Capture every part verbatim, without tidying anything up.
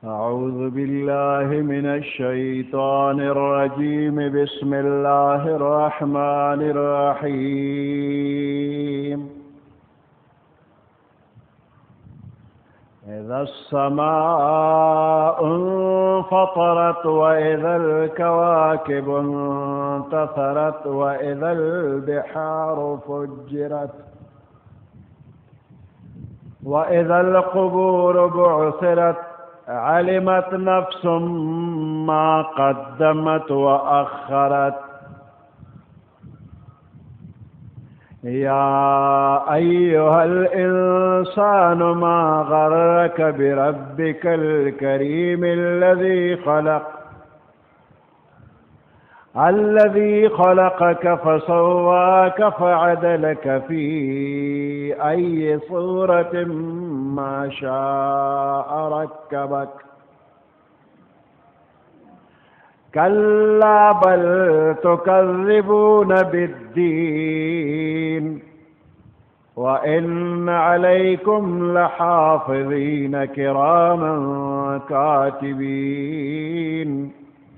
أعوذ بالله من الشيطان الرجيم بسم الله الرحمن الرحيم إذا السماء انفطرت وإذا الكواكب انتثرت وإذا البحار فجرت وإذا القبور بعثرت علمت نفس ما قدمت وأخرت يا أيها الإنسان ما غرك بربك الكريم الذي خلق الذي خلقك فسواك فعدلك في أي صورة ما شاء ركبك كلا بل تكذبون بالدين وإن عليكم لحافظين كراما كاتبين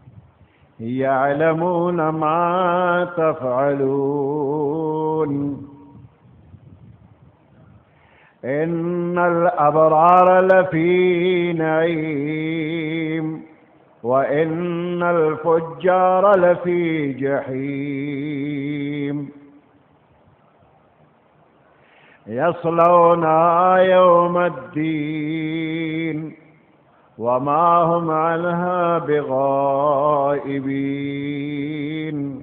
يعلمون ما تفعلون إن الأبرار لفي نعيم وإن الفجار لفي جحيم يصلونها يوم الدين وما هم عنها بغائبين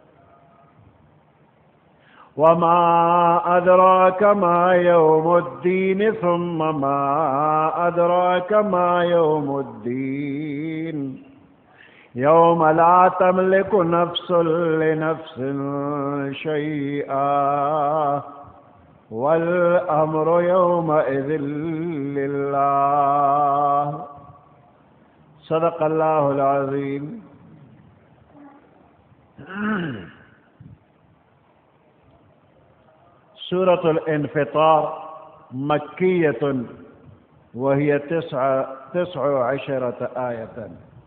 وما أدراك ما يوم الدين ثم ما أدراك ما يوم الدين يوم لا تملك نفس لنفس شيئا والأمر يومئذ لله صدق الله العظيم. سورة الانفطار مكية وهي تسع تسع عشرة آية.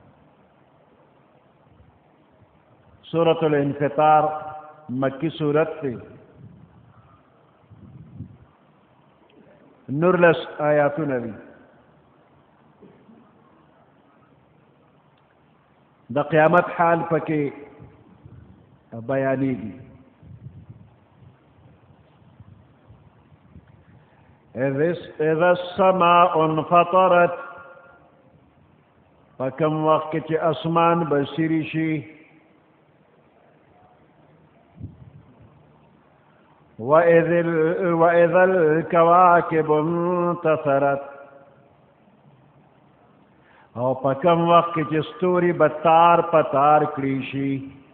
سورة الانفطار مكي سورة تھی، نورلس آیات نبی د قیامت حال پکې بیانېږي. اذا السماء انفطرت، فکم وقت چې اسمان بسری شي، وإذا الكواكب انتثرت، او پکم وقت چې ستوري بتار پتار کړي شي.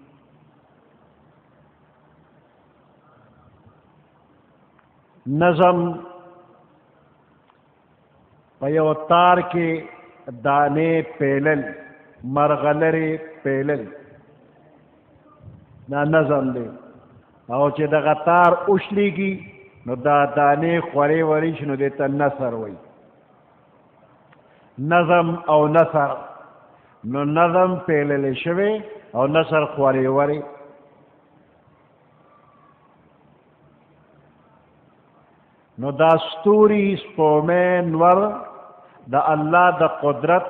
نظم په یو تار کې دانې پیلل، مرغلرې پیلل، دا نظم دی. او چې دغه تار اوشلیږي نو دا دانې خورې ورې شي، نو دې ته نثر وایي. نظم او نثر، نو نظم پیللې شوی او نثر خورې ورې. نو دا ستوري سپومې نور د الله د قدرت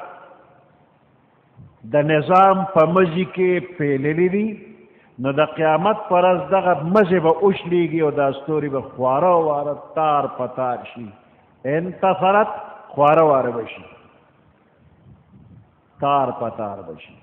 د نظام په مزي کې پیللې دي. نو د قیامت پر ورځ دغه مزې به اوشلیږي او دا ستوري به خواره واره تار پتار شي. انتصرت خواره واره به شي، تار پتار به شي.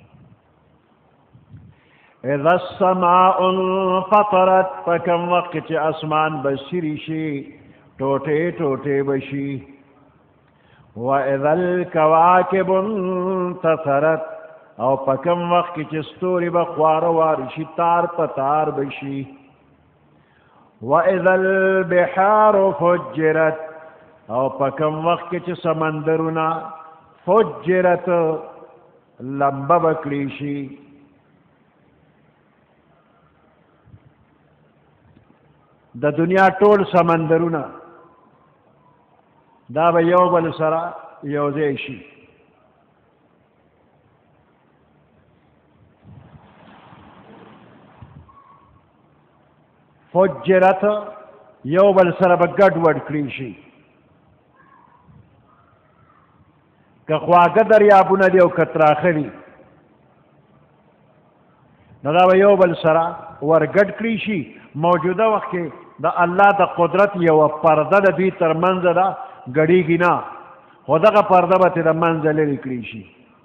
اذا السماء انفطرت، فکم وقت چې اسمان بسری شي، ټوټې ټوټې به شي. واذا الكواكب انتثرت، او پکم وقت چې ستوري به خواره واره شي، تار پتار به شي. واذا البحار فجرت، او پکم وقت چې سمندرونه فجرت لمبه بکړي شي. د دنیا ټول سمندرونه دا به یو بل سره یو ځای شي. فجرت یو بل سره به ګډ وډ کړي شي. که خواږه دریابونه دي او که تراخه دي نو دا به یو بل سره ورګډ کړي شي. موجوده وخت کې د الله د قدرت یوه پرده د دوی تر منځه ده، ګډېږي نه، خو دغه پرده به ترې د منځه لرې کړي شي.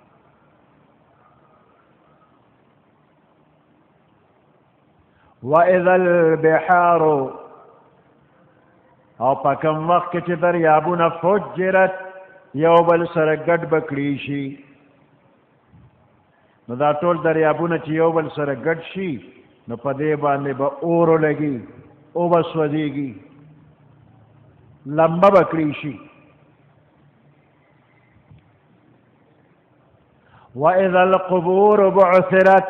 وَإِذَا الْبِحَارُ او په کوم وخت کې چې دریابونه فجرت یو بل سره ګډ به کړي شي. نو دا ټول دریابونه چې یو بل سره ګډ شي نو په دې باندې به اور ولګي، او به سوځېږي، لمبه به کړي شي. وَإِذَا الْقُبُورُ بُعْثِرَتْ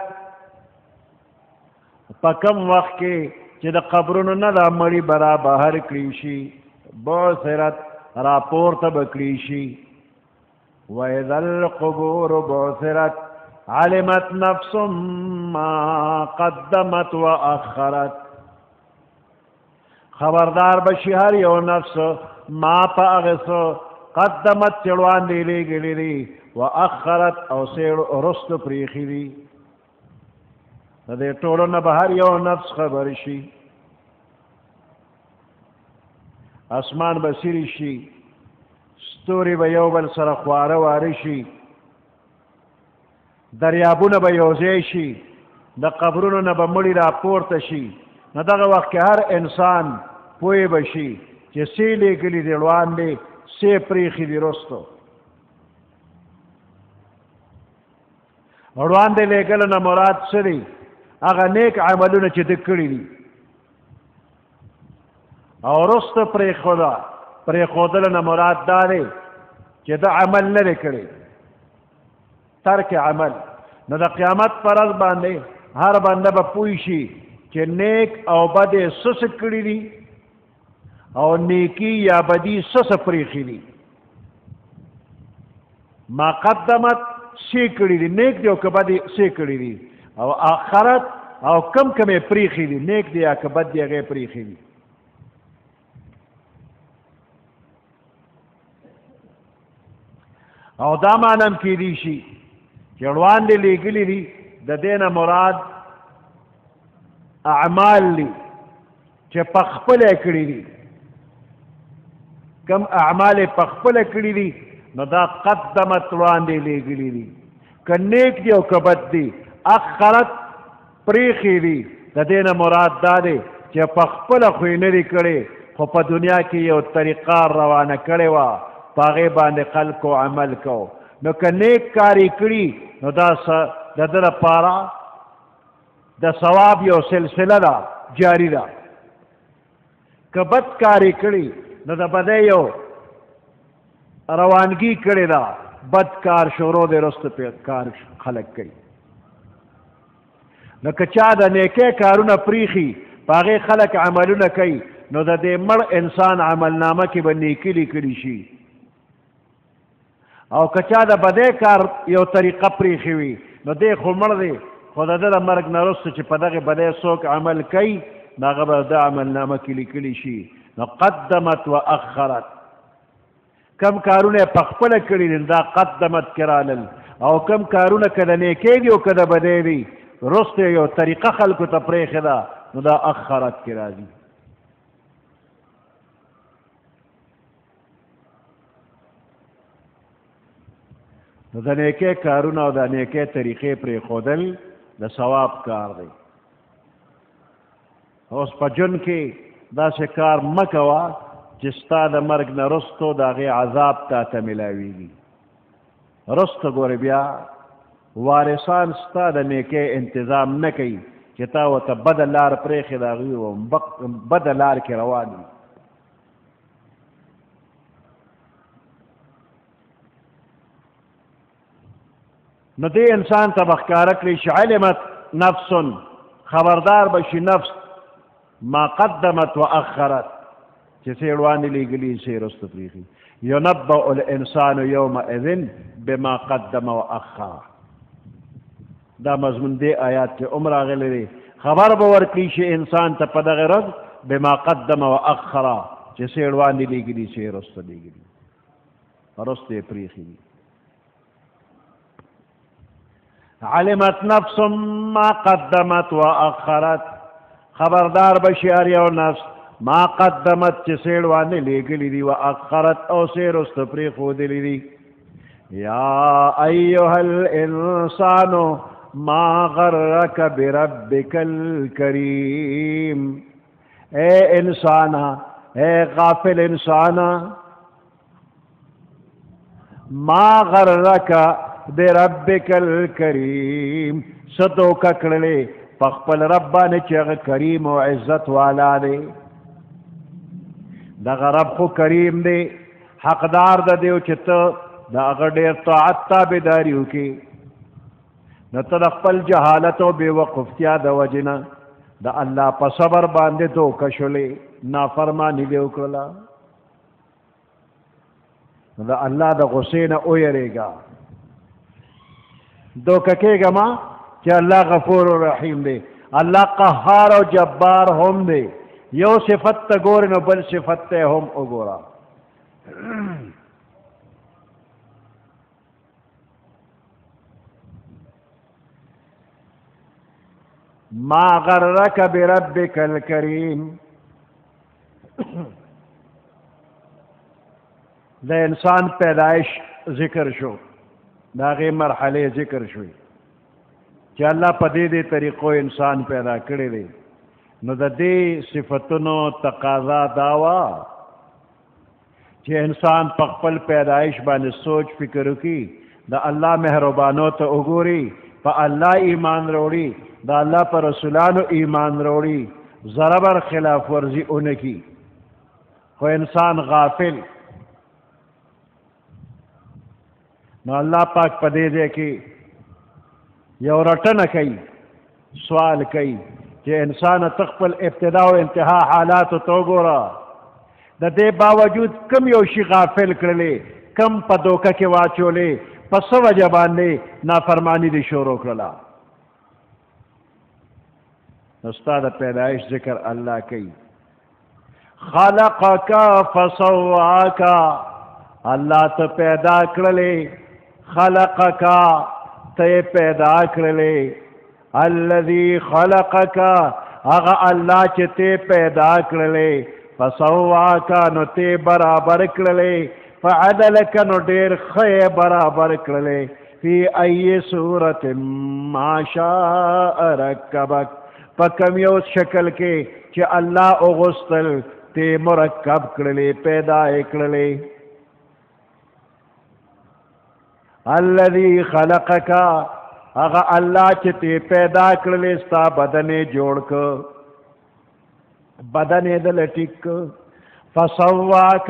په کوم وخت کې چې د قبرونو نه دا مړي به را بهر کړي شي، بعثرت راپورته به کړي شي. وَإِذَا الْقُبُورُ بُعْثِرَتْ علمت نفس ما قدمت وأخرت خبردار بشي هر یو نفس ما په هغه څه قدمت چې وړاندې لېږلي دي وأخرت او څه وروسته پرېښي دي. د دې ټولو نه به هر یو نفس خبر شي. اسمان به سیري شي، ستوري به یو بل سره خواره واره شي، دریابونه به یوځای شي، د قبرونو نه به مړي راپورته شي. نو دغه وخت کې هر انسان پوه به شي چې څه لیکلي دي وړاندې، څه پرېښي دي وروستو. وړاندې لیکلو نه مراد څه دی؟ هغه نیک عملونه چې ده کړي دي، او وروسته پرېښوده پرېښودلو نه مراد دا دی چې ده عمل نه دی کړی، ترک عمل. نو د قیامت پر ورځ باندې هر بنده به پوه شي چې نیک او بد یې څه څه کړي دي او نیکي یا بدي څه څه پرېښي دي. ما قدمت څه کړي دي، نیک دی او که بد څه کړي دي، او آخرت او کم کم یې پرېښي دي، نیک دی یا که بد دی هغه یې پرېښي دي. او دا معنی کېدی شي چې وړاندې لیکلي دي د دې نه مراد اعمال دي چې په خپله یې کړي دي. کم اعمال یې په خپله کړي دي نو دا قدمت وړاندې لیکلي دي. که نیک دی او که بد دی، اخرت پرېښي دي. د دې نه مراد دا دی چې په خپله خو یې نه دي کړی، خو په دنیا کې یو طریقه روانه کړې وه، په هغې باندې خلکو عمل کو. نو که نیک کار یې کړي نو دا د ده لپاره د ثواب یو سلسله ده، جاري ده. که بد کار یې کړي نو د بدۍ یو روانګي کړې ده، بد کار شروع دی، وروسته پې کار خلک کوي. نو که چا د نیکۍ کارونه پرېښي، په هغې خلک عملونه کوي، نو د دې مړ انسان عملنامه کې به نیکي لیکلي شي. او که چا د بدۍ کار یو طریقه پرېښې وي نو دی خو مړ دی، خو د ده د مرګ نه وروسته چې په دغې بدۍ څوک عمل کوي نو هغه به د عملنامه کې لیکلی شي. نو قدمت و اخرت، کم کارونه یې په خپله کړي دي دا قدمت کې رالل، او کم کارونه که د نیکۍ دي او که د بدۍ دي وروسته یو طریقه خلکو ته پرېښې ده نو دا اخرت کې راځي. نو د نیکۍ کارونه او د نیکۍ طریقې پرېښودل د ثواب کار دی. اوس په ژوند کې داسې کار مه کوه چې ستا د مرګ نه وروستو د هغې عذاب تا ته میلاویږي. وروسته ګورې بیا وارثان ستا د نیکۍ انتظام نه کوي چې تا ورته بده لار پرېښې د هغوی و بده لار کې روان وي. نو دې انسان ته به ښکاره کړي چې علمت نفس، خبردار به شي نفس، ما قدمت و اخرت، چې څه یې وړاندې لیږلي څه یې وروسته پرېښي. ينبأ الانسان يومئذ بما قدم و اخر. دا مضمون دې آیات کې هم راغلی دی. خبر به ورکړي شي انسان ته په دغه ورځ بما قدم و اخر چې څه وړاندې لېږلي څه وروسته لېږلي وروسته یې پرېښي دي. علمت نفس ما قدمت و اخرت، خبردار بشي هر یو نفس ما قدمت چې څه وړاندې لېږلي دي و اخرت او څه وروسته پرېښودلي دي. یا ایها الانسان ما غرک بربک الکریم، اے انسانا، اے غافل انسانا، ما غرک بربک الکریم، صدو ککڑلے پخپل ربان چغ کریم و عزت والا دے. دغه رب خو کریم دی، حقدار د دیو چې ته د هغه ډېر طاعت تابعداري وکړې، نو ته د خپل جهالت او بې وقفتیا د وجې نه د الله په صبر باندې دوکه شولې، نافرماني دې وکړله. نو د الله د غصې نه ویرېږه، دوکه کېږه ما چې الله غفور رحیم دی، الله قهار او جبار هم دی. یو صفت ته ګورې نو بل صفت ته هم وګوره. ما غرک بربک الکریم، د انسان پیدائش ذکر شو، د هغې مرحلې ذکر شوې چې الله په دې دې طریقو انسان پیدا کړی دی. نو د دې صفتونو تقاضا دا وه چې انسان په خپل پیدائش باندې سوچ فکر وکړي، د الله مهربانو ته وګوري، په الله ایمان وروړي، د الله پر رسولانو ایمان وروړي، ذره بر خلاف ورزي ونه کړي. خو انسان غافل، نو الله پاک په دې ځای کې یو رټنه کوي، سوال کوي چې انسان ته خپل ابتدا او انتها حالاتو ته وګوره، د دې باوجود کم یو شي غافل کړلې، کم په دوکه کې واچولې، په څه وجه باندې نافرماني دې شروع کړله. نو ستا د پیدایش ذکر الله کوي. خلقک فسواک، الله ته پیدا کړلې، خلقک ته پیدا کړلې، الذي خلقک هغه الله چې ته پیدا کړلې، فسواک نو ته برابر کړلې، فعدلک نو ډېر ښه برابر کړلې، فی ای صورت ما شاء رکبک، په کوم یو شکل کې چې الله اغوستل ته مرکب کړلې، پیدا یې کړلې. الذي خلقک هغه الله چې ته پیدا کړلې، ستا بدن یې جوړ که، بدن یې دله ټیک که، فسواک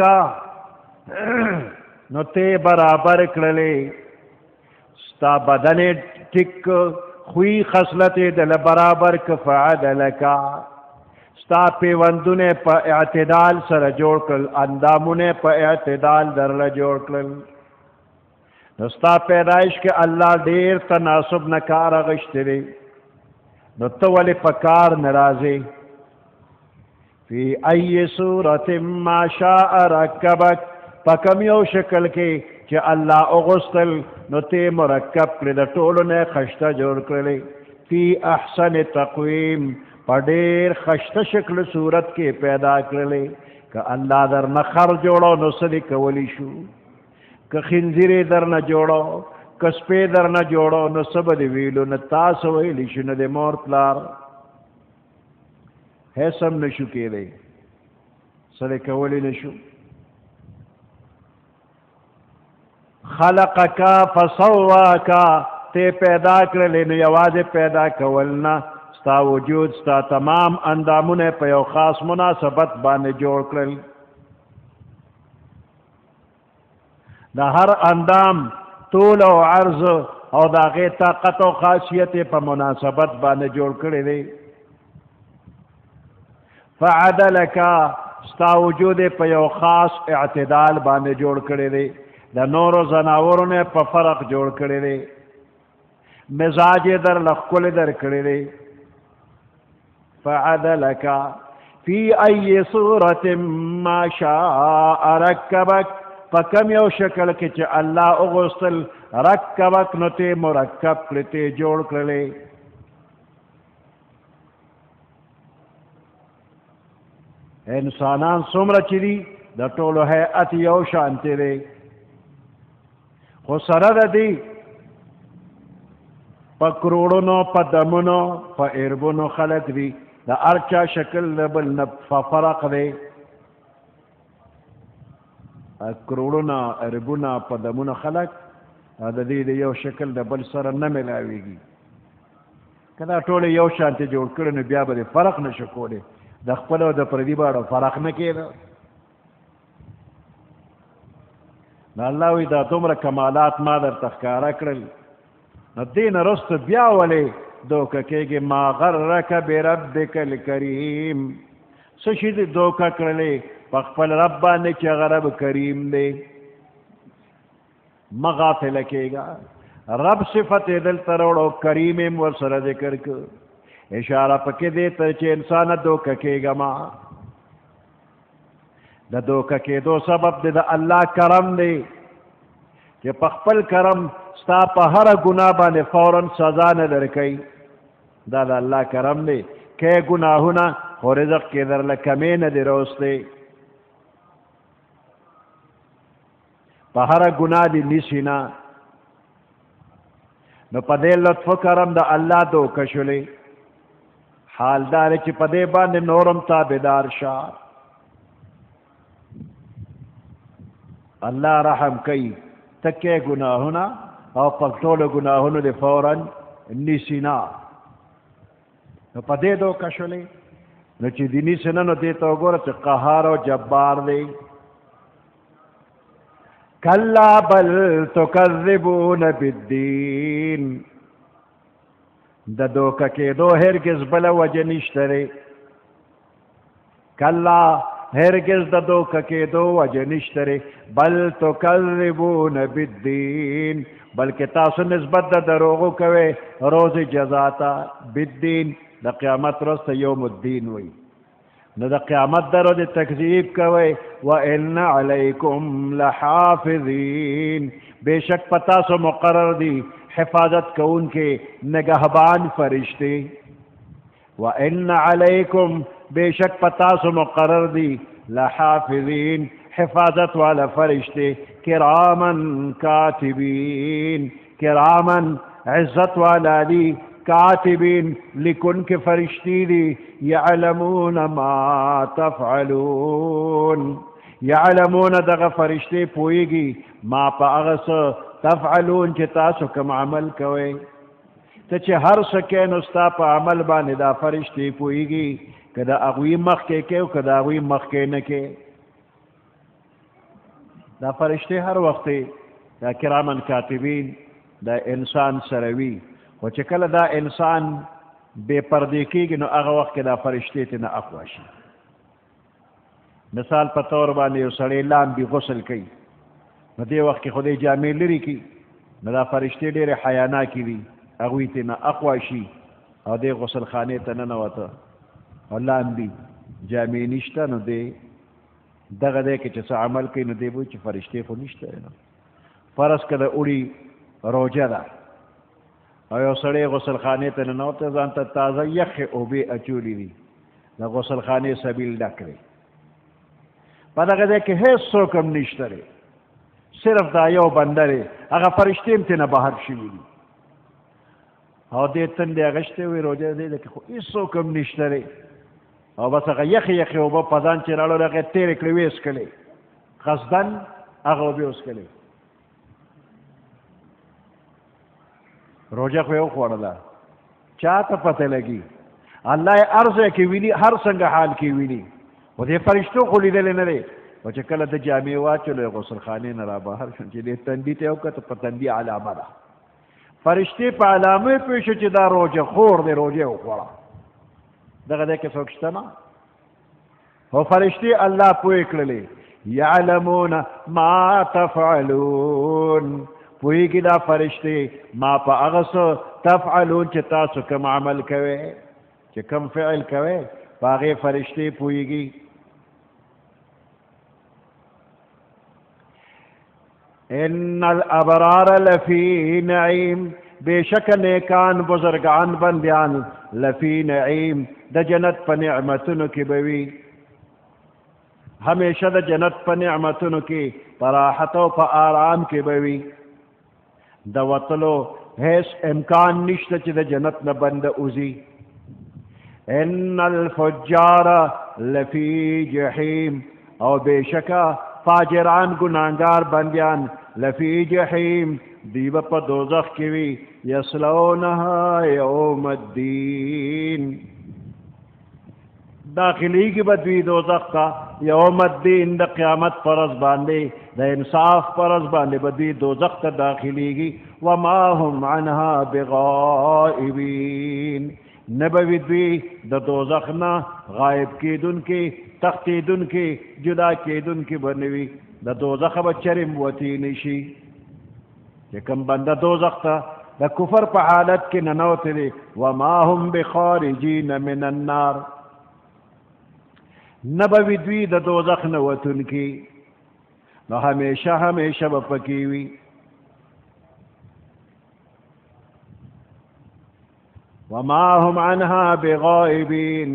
نو ته برابر کړلې، ستا بدن یې ټیک که، خوی خصلت دل برابر که، فعدلک ستا پیوندونه په اعتدال سره جوړ کړل، اندامونه په اعتدال درله جوړ کړل. نو ستا پیدایش کې الله ډېر تناسب نه کار اخیستی دی، نو ته ولې په کار نه راځې؟ فی ای صورت ما شاء رکبک، په کوم یو شکل کې چې الله اغوستل نو ته مرکب کړې، د ټولو نه خشته جوړ کړلې. فی احسن تقویم، په ډېر خشته شکل صورت کې پیدا کړلې. که الله در نه خر جوړو نو څه دې کولی شو؟ که خنزیرې در نه جوړو، که سپی در نه جوړو نو څه به دې ویلو؟ نه تاسو ویلی شو، نه د مور پلار هیڅ هم نه شو کېدی، څه دې کولی نه شو. خلقک فسواک، ته پیدا کړلې، نو یوازې پیدا کول نه، ستا وجود، ستا تمام اندامونه په یو خاص مناسبت باندې جوړ کړل. د هر اندام طول او عرض او د هغې طاقت او خاصیت په مناسبت باندې جوړ کړی دی. فعدلک، ستا وجود په یو خاص اعتدال باندې جوړ کړی دی، د نورو زناورو نه په فرق جوړ کړی دی. مزاج یې در لښکلې در کړی دی، فعدلك فی ای صورت ما شاء رکبک فکم یو شکل کې چې الله اغوستل رکبک نو ته مرکب کړې ته جوړ کړلې انسانان څومره چې دي د ټولو هیئت یو شانتې دی خو سره د دې په کروڑونو په دمونو په اربونو خلق دي د هر چا شکل د بل نه فرق دی کروڑونه اربونه په دمونو خلق د دې د یو شکل د بل سره نه ملاویږي که دا ټول یو شانتې جوړ کړي نو بیا به فرق نشو کولی د خپل او د پردي باړو فرق نه کېده نو الله وایي دا دومره کمالات ما درته ښکاره کړل نو دې نه وروسته بیا ولې دوکه کېږي ما غرک بربک الکریم څه شي دې دوکه کړلې په خپل رب باندې چې هغه رب کریم دی مه غافله کېږه رب صفت یې دلته راوړو کریم یې ورسره ذکر کړ اشاره پکې دی ته چې انسان دوکه کېږه ما د دوکه کېدو سبب دی د الله کرم دی چې په خپل کرم ستا په هره ګناه باندې فوراً سزا نه درکوي دا د الله کرم دی کې ګناهونه خو رزق کې درله کمې نه دی روستی په هره ګناه دې نیسي نه نو په دې لطف و کرم د الله دوکه شولې حال دا دی چې په دې باندې نورم تابعدار شه الله رحم کوي تکې ګناهونه او په ټولو ګناهونو دې فوراً نیسي نه نو په دې دوکه شولې نو چې دې نیسي نه نو دې ته وګوره چې قهار او جبار دی کلا بل تکذبون بالدین د دوکه کېدو هرگز بله وجه نشته دی کلا هرگز د دوکه کېدو وجه نشته دی بل تکذبون بالدین بلکې تاسو نسبت د دروغو کوئ روز جزا ته بالدین د قیامت ورځ ته یوم الدین وایي نو د قیامت د ورځې تکذیب کوئ وان علیکم لحافظین بېشک په تاسو مقرر دي حفاظت کوونکې نگهبان فرشتې وان علیکم بېشک په تاسو مقرر دي لحافظین حفاظت والا فرشتې کرامن کاتبین کرامن عزت والا دي کاتبین لکن کے فرشتی دی یعلمون ما تفعلون یعلمون دغه فرشتی پوئیگی ما پا اغس تفعلون چې تاسو کم عمل کوئے تا چې هر سکین استا پا عمل باندې دا فرشتی پوئیگی که دا اغوی مخ کے کے و که دا اغوی مخ کے نکے دا فرشتی هر وقتی دا کرامن کاتبین دا انسان سروی و چې کله دا انسان بے پردې کېږي نو هغه وخت کې دا فرشتې ته نه اقوا شي مثال په طور باندې یو سړی لامبي غسل کوي نو دې وخت کې خو دې جامې لرې کړي نو دا فرشتې ډېرې حیاناکې دي هغوی ته نه اقوا شي او دې غسل خانې ته ننوته او لامبي جامې نشته نو دې دغه دی کې چې څه عمل کوي نو دې به چې فرشتې خو نشته فرض که د اوړي روژه ده او یو سړی غسل خانې ته ننوته ځان ته تازه یخې اوبې اچولي دي د غسل خانې سبیل ډک دی په دغه ځای کې هېڅ څوک هم نشته دی صرف دا یو بنده دی هغه فرشتې هم ترېنه بهر شوي دي او دې تندې اغوښتې وي روژه دی ده کې خو هېڅ څوک هم نشته دی او بس هغه یخې یخې اوبه په ځان چې راړو هغې تېرې کړې ویې څښلې قصدن هغه اوبې وڅښلې روژه خو یې وخوړله چا ته پته لګي الله یې هر ځای کې ویني هر څنګه حال کې ویني خو دې فرشتو خو لیدلی نه دی او چې کله د جامې واچولو غسل خانې نه را بهر شو چې دې تندي ته یې وکړه په تندي علامه ده فرشتې په علامه پوه شو چې دا روژه خور دی روژه یې وخوړه دغه دی کې څوک شته نه خو فرشتې الله پوه کړلې یعلمون ما تفعلون پوهیږي دا فرشتې ما په هغه څه تفعلون چې تاسو کوم عمل کوئ چې کم فعل کوي باغې فرشتې پوهیږي. ان الابرار لفی نعیم، بے شک نیکان بزرگان بندیان لفی نعیم د جنت په نعمتونو کې بوي، همیشه د جنت په نعمتونو کې په راحت او په آرام کې بوي. د وتلو هیڅ امکان نشته چې د جنت نه بنده اوزي. ان الفجار لفی جحیم، او بے شکه فاجران گناهګار بندیان لفی جحیم دیو په دوزخ کې وي، یصلونها یوم الدین، داخلی کی بدوی دوزخ تا یوم الدین د قیامت پرز باندې د انصاف پرز باندې بدوی دوزخ تا داخلی کی. وما هم عنها بغائبین، نبوی دوی د دوزخ نا غائب کیدن کی تختیدن کی جدا کیدن کی بنوی، د دوزخ بچرم وتی نشی. چې کم بنده دوزخ تا د کفر په حالت کې ننوت دی، وما هم بخارجین من النار، نبوی دوی د دوزخ نه وتون کی، نو همیشه همیشه به پکې وي. وما هم عنها بغائبین،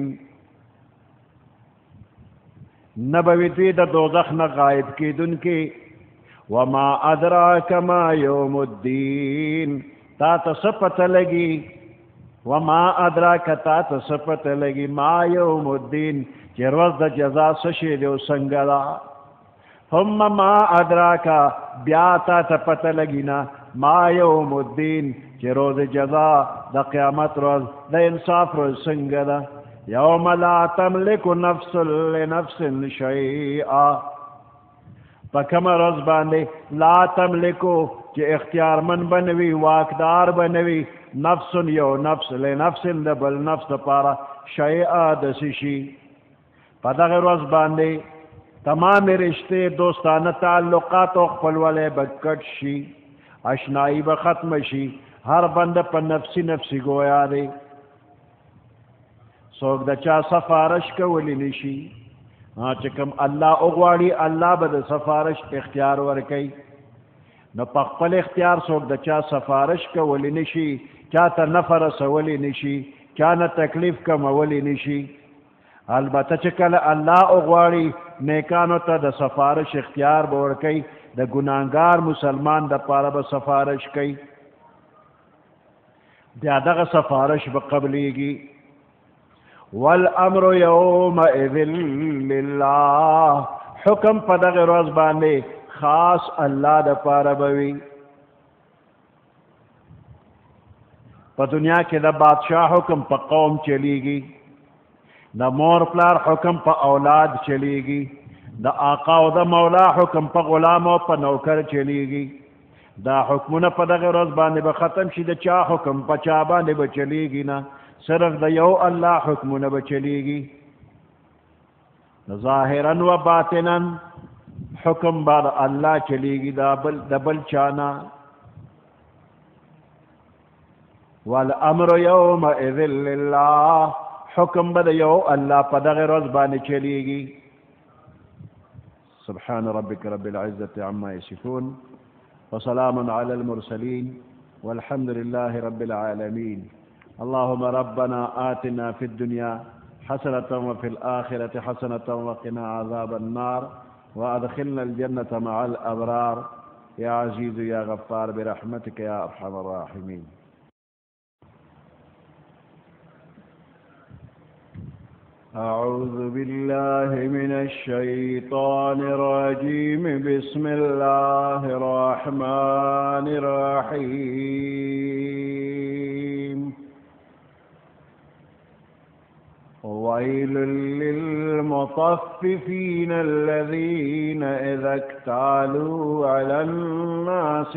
نبوی دوی د دوزخ نه غائب کیدون کی. وما ادراک ما یوم الدین، تا ته څه پته لګي، وما ادراک تا ته څه پته لګي ما یوم الدین، چې ورځ د جزا څه شی دی او څنګه ده. ثم ما ادراک، بیا تا ته پته لګي نه ما یوم الدین، چې روز جزا د قیامت ورځ د انصاف ورځ څنګه ده. یوم لا تملک نفس لنفس شیئا، په کومه ورځ باندې لا تملکو چې اختیارمن بنوي واکدار بنوي نفس یو نفس لنفس د بل نفس لپاره شیئا د څه شي. په دغه ورځ باندې تمام رشتے دوستانه تعلقات او خپلوالی به کټ شي، اشنایی به ختم شي، هر بنده په نفسی نفسی گویا دی، څوک د چا سفارش کولی نشي. چې کوم الله وغواړي الله به د سفارش اختیار ورکوي، نو په خپل اختیار څوک د چا سفارش کولی نشي، چا ته نفع رسولی نشي، چا نه تکلیف کمولی نشي. البته چې کله الله وغواړي نیکانو ته د سفارش اختیار به ورکوي، د ګناهګار مسلمان دپاره به سفارش کوي، بیا دغه سفارش به قبلیږي. والامر یومئذ لله، حکم په دغه ورځ باندې خاص الله دپاره به وي. په دنیا کې د بادشاہ حکم په قوم چلیږي، د مور پلار حکم په اولاد چلیږي، د آقا او د مولا حکم په غلام او په نوکر چلیږي. دا حکمونه په دغه ورځ باندې به ختم شي، د چا حکم په چا باندې به چلیږي نه، صرف د یو الله حکمونه به چلیږي. ظاهرا و باطنا حکم بر الله چلیږي، د بل چانا. والامر یومئذ لله، حکم به د یو الله په دغه ورځ باندې چلیږي. سبحان ربك رب العزة عما يصفون وسلام على المرسلين والحمد لله رب العالمين. اللهم ربنا آتنا في الدنيا حسنة وفي الآخرة حسنة وقنا عذاب النار وأدخلنا الجنة مع الأبرار يا عزيز يا غفار برحمتك يا أرحم الراحمين. أعوذ بالله من الشيطان الرجيم. بسم الله الرحمن الرحيم. ويل للمطففين الذين إذا اكتالوا على الناس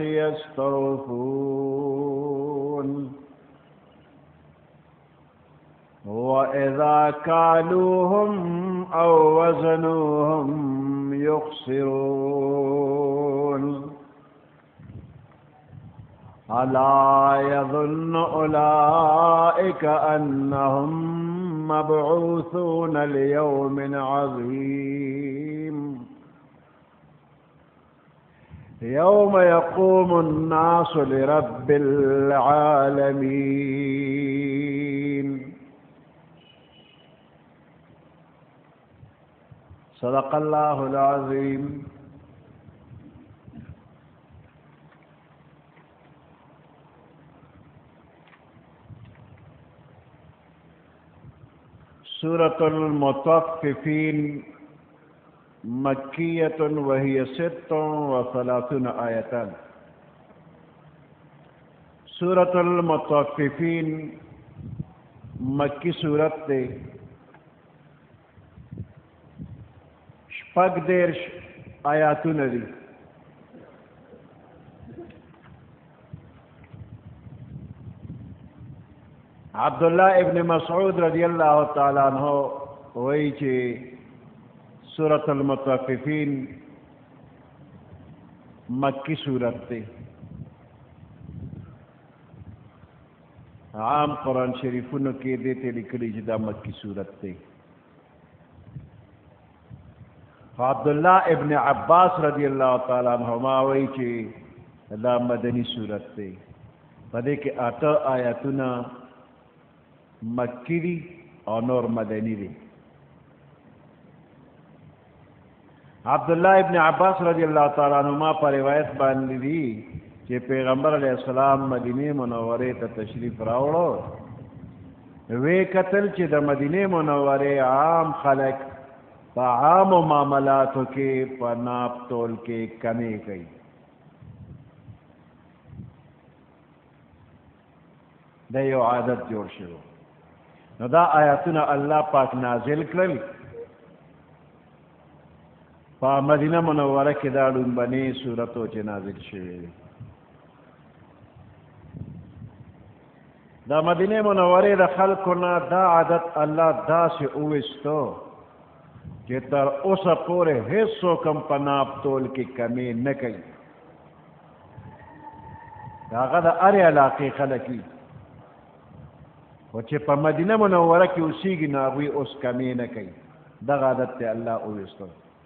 يستوفون وإذا كالوهم أو وزنوهم يخسرون ألا يظن أولئك أنهم مبعوثون ليوم عظيم يوم يقوم الناس لرب العالمين. صدق الله العظيم. سورة المطففين مكية وهي ست وثلاثون آية. سورة المطففين مکی سورت دے شپږ دېرش آیاتونه دي. عبداللہ ابن مسعود رضی اللہ تعالی عنہ وایي چې سورة المطففین مکی سورت دی. عام قرآن شریفونو کې دې ته لیکلي چې دا مکی سورت دی. عبداللہ ابن عباس رضی اللہ تعالی عنہما وایي چې دا مدنی سورت دی. په دې کې اته آیاتونه مکی دی او نور مدنی دی. عبداللہ ابن عباس رضی اللہ تعالیٰ عنہما پر روایت باندې دی چې پیغمبر علیہ السلام مدینه منورې ته تشریف راوړو. وی کتل چې د مدینه منورې عام خلک په عام معاملاتو کې په ناپ تول کې کمی کوي. دا یو عادت جوړ شو. نو دا آیاتونه الله پاک نازل کړل په مدینه منوره کې. دا لومبنۍ سورتو چې نازل شوې دا مدینه منورې د خلکو نه دا عادت الله داسې وویستو چې تر اوسه پورې هېڅوک هم په ناپ تول کې کمی نه کوي. د هغه د هرې علاقې خلک وي و چې په مدینه منوره کې اوسېږي نو هغوی اوس کمی نه کوي. دغه عادت ته الله وویستو.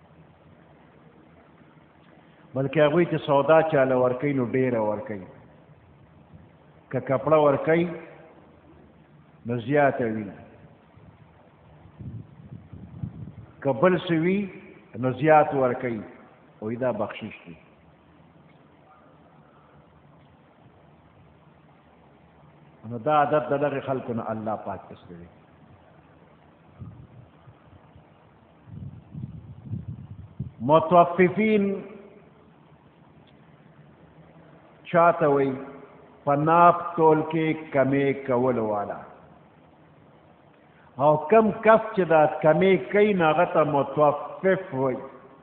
بلکې هغوی ته سودا چاله ورکوي نو ډېره ورکوي. که کپړه ورکوي نو زیاته وي. که بل څه وي نو زیات ورکوي. وایي دا بخشش دی. نو دا عادت د دغې خلکو نه الله پاک تسلی. متوففین چاته وایي په ناپ تول کې کمی کولو والا. او کم کس چې دا کمی کوي نو هغه ته متوفف وایي.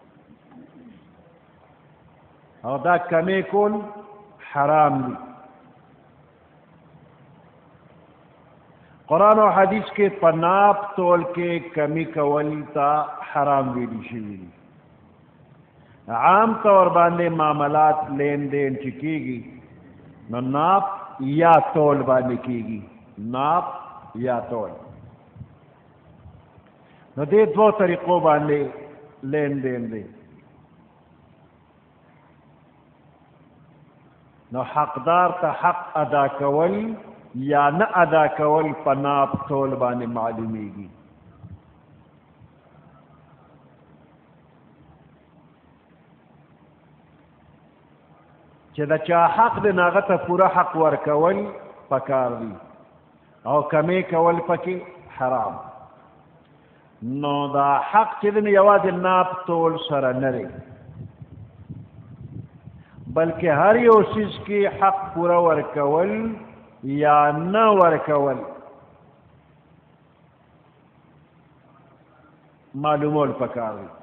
او دا کمی کول حرام دي. قرآن و حدیث کې په ناپ تول کې کمی کول ته حرام ویلي شوي دي. عام طور باندې معاملات لین دین چې کېږي نو ناپ یا تول باندې کېږي. ناپ یا تول. نو دې دوو طریقو باندې لین دین دی. نو حقدار ته حق ادا کول یا نه ادا کول په ناپ تول باندې معلومیږي. چې د چا حق دی نو هغه ته پوره حق ورکول پکار دي او کمی کول پکې حرام. نو دا حق چې دی نو یوازې ناپ تول سره نه دی بلکې هر یو څیز کې حق پوره ورکول یا نه ورکول معلومول پکار دی.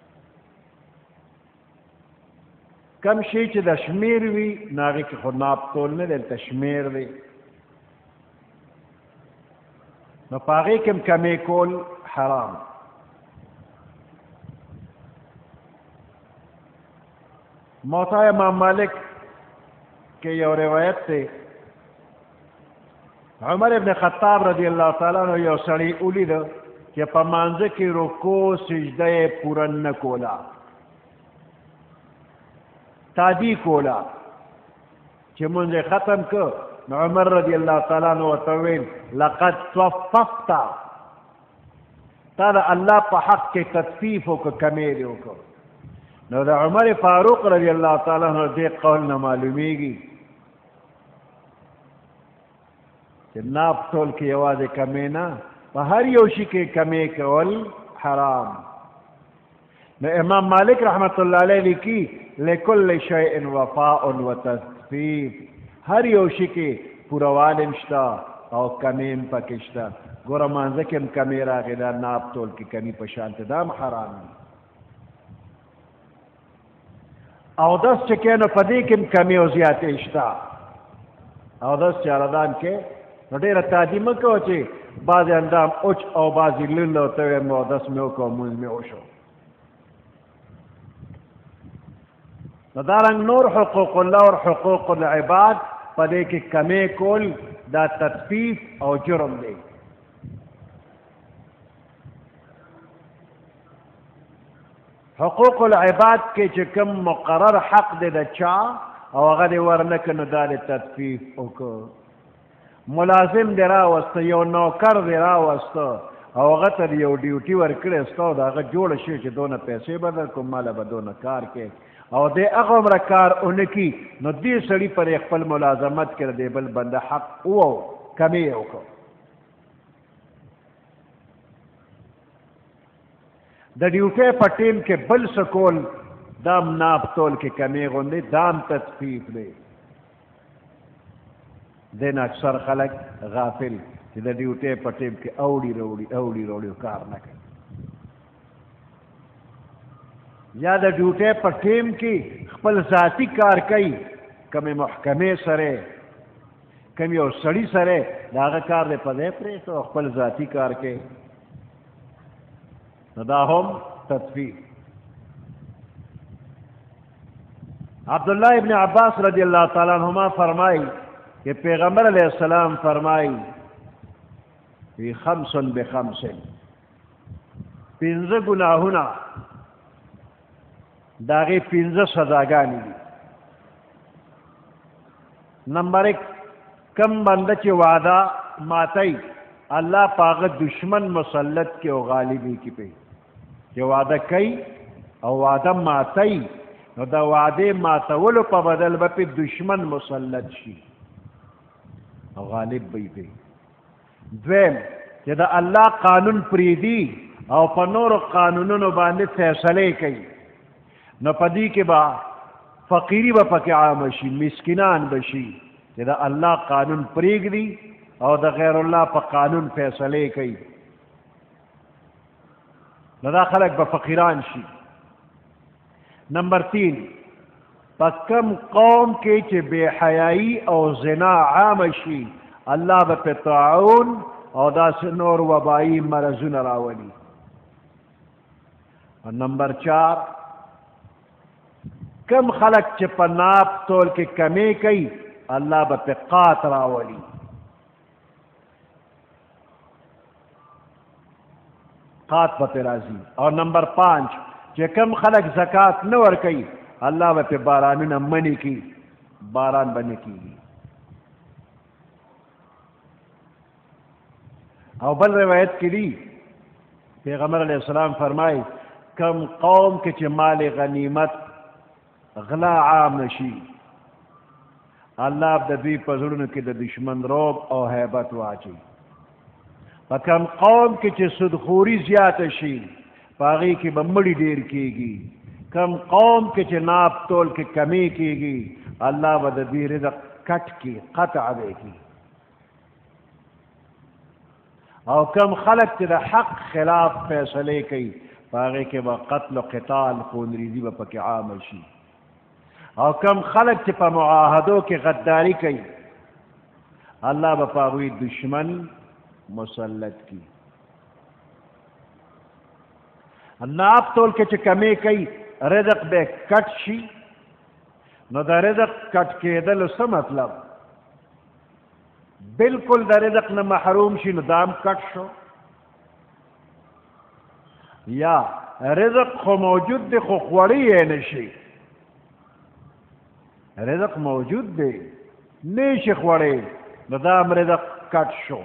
کم شی چې د شمیر وي نو هغې کې خو ناپ تول نه دی، دلته شمیر دی. نو په هغې کې هم کمی کول حرام. موطا امام مالک کہ یو روایت تے عمر ابن خطاب رضی اللہ تعالیٰ عنہ یو سڑی اولی دا کہ پا مانزه کی رکو سجده پورن نکولا تادی کولا چه منزه ختم که عمر رضی اللہ تعالیٰ عنہ وطویل لقد توفقتا تا دا اللہ پا حق کے تطفیفو که کمیلیو که نو دا عمر فاروق رضی اللہ تعالیٰ عنہ دے قول نمعلومی گی کہ ناپ تول کی یواز کمینا پا ہر یوشی کے کمی کول حرام نو امام مالک رحمت اللہ علیہ لکی لکل شیئن وفاء و تصفیف ہر یوشی کے پوروالم شتا او کمیم پکشتا گورا مانزکم کمی را غدا ناپ تول کی کمی پشانت دام حرام او دس چکینو پدیکم کمی او زیادت اشتا او دس چاردان کے نو دیر تادیم کو چی بعضی اندام اچ او بعضی للو توی مو دس میں کو منز میں اوشو نو دارنگ نور حقوق اللہ اور حقوق العباد پدے کی کمی کول دا تطفیف او جرم دے حقوق العباد کے چکم مقرر حق دے دا چا او غد ورنکن دا دے تطفیف او کو ملازم دی راوسته یو نوکر دی راوسته او هغه ته یو ډیوټي ورکړی ستا او د هغه جوړه شي چې دونه پیسې به درکړم ماله به دونه کار کې او دی هغه عمره کار ونه کړي نو دې سړي پر خپل ملازمت کې دی بل بنده حق وو کمی یې وکړو د ډیوټۍ په ټیم کې بل څه کول دام ناپ تول کې کمی غوندې دام تطفیف دی دین اکثر خلق غافل چې د ډیوټۍ په ټیم کې اوړي روړي اوړي روړي کار نه کوي یا د ډیوټۍ په ټیم کې خپل ذاتی کار کوي کمې محکمې سره کم یو سړي سره د هغه کار دی په ځای پرېږده او خپل ذاتی کار کوي نو دا هم تطفیف عبداللہ ابن عباس رضی اللہ تعالیٰ عنہما فرمائی کہ پیغمبر علیہ السلام فرمائی فی خمس بخمس پنځه گناہونا داغی پنځه سزاگانی دی نمبر ایک کم بندہ چی وعدہ ماتئی اللہ پاغ دشمن مسلط کے او غالبی کی پہ چی وعدہ کئی او وعدہ ماتئی نو دا وعدے ماتولو پا بدل با پی دشمن مسلط شی او غالب بی پی دویم چې دا اللہ قانون پریدی او پا نور قانونونو باندې فیصلے کئی نو پا دی کے با فقیری با پاک عام شی مسکنان بشی چې دا اللہ قانون پریگ دی او دا غیر اللہ پا قانون فیصلے کئی نو دا خلق با فقیران شی نمبر تین پا کم قوم کے چے بے حیائی او زنا عام شی اللہ با پہ طاعون او دا سنور وبائی مرضون راولی اور نمبر چار کم خلق چے پا ناپ تول کے کمی کئی اللہ با پہ قات راولی قات با پہ رازی اور نمبر پانچ چے کم خلق زکاة نور کئی اللہ با پہ بارانونا منی کی باران بنی کی او بل روایت کی لی پیغمبر علیہ السلام فرمائی کم قوم کے چے مال غنیمت غلا عام نشی اللہ دا دوی پزرن کی دا دشمن روب او حیبت واچی کم قوم کے چے صدخوری زیادت شی پاغی کی بمڑی دیر کی گی کم قوم کے چے ناپ تول کے کمی کی گی اللہ با دا دی رزق کٹ کی قطع دے کی او کم خلق چے دا حق خلاف فیصلے کی پاغی کے با قتل و قتال خون ریزی با پک عام شی او کم خلق چے پا معاہدوں کے غداری کی اللہ با پاغوی دشمن مسلط کی ناپ تول کے چے کمی کی رزق بے کٹ شی نو د رزق کټ کېدلو څه مطلب؟ بالکل د رزق نه محروم شي نو دام کټ شو، یا رزق خو موجود دی خو خوړی یې نشي. رزق موجود دی نشي خوړی نو دام رزق کټ شو،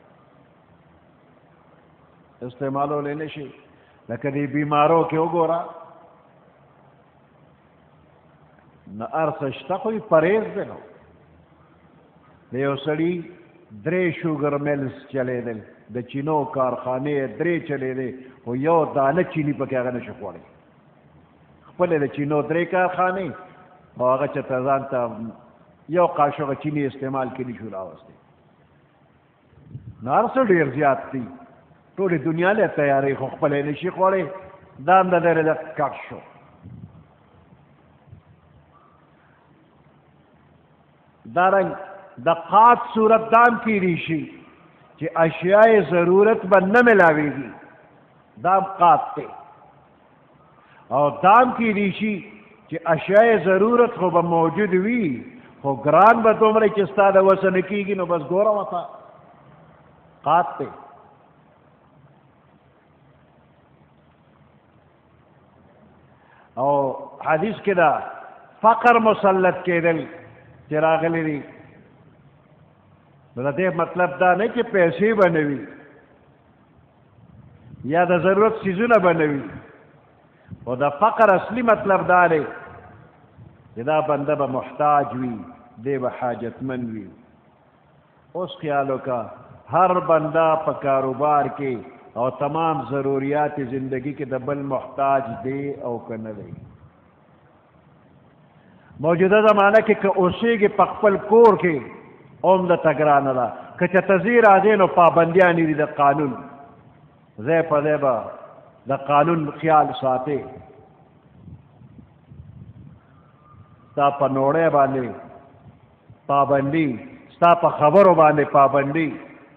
استعمالولی نشي. لکه دی بیمارو کې وګوره نو هر څه شته خو پرهیز دی. نو د یو سړي درې شوګر میلز چلیدل، د چینو کارخانې درې چلیدې خو یو دانه چینی پکې هغه نشي خوړی. خپلې د چینو درې کارخانې او هغه چېرته ځان ته یو قاشق چینی استعمال کې نشو راوستی. نو هر څه ډېر زیات دي، ټولې دنیا له تیارې خو خپلې نشي خوړی، دا هم د ده رزق کټ شو. دارنګ د قات صورت دام کیدی شي چې اشیاء ضرورت به نه ملاویږي، دام قات دی. او دام کیدی شي چې اشیاء ضرورت خو به موجود وي خو ګران به دومره چې ستا د وسه نه کېږي، نو بس ګوره ورته قات دی. او حدیث کې دا فقر مسلط کېدل چې راغلی دي، نو د دې مطلب دا نه چې پیسې به نه وي یا د ضرورت څیزونه به نه وي، خو د فقر اصلي مطلب دا دی چې دا بنده به محتاج وي، دی به حاجتمند وي. اوس خیال وکړه هر بنده په کاروبار کې او تمام ضروریات زندگی کې د بل محتاج دی او که نه دی. موجوده زمانه کې که اوسېږي په خپل کور کې اوم درته ګرانه ده، که چېرته ځې راځې نو پابندیانې دي د قانون، ځای په ځای به د قانون خیال ساتې. ستا په نوړی باندې پابندي، ستا په خبرو باندې پابندي.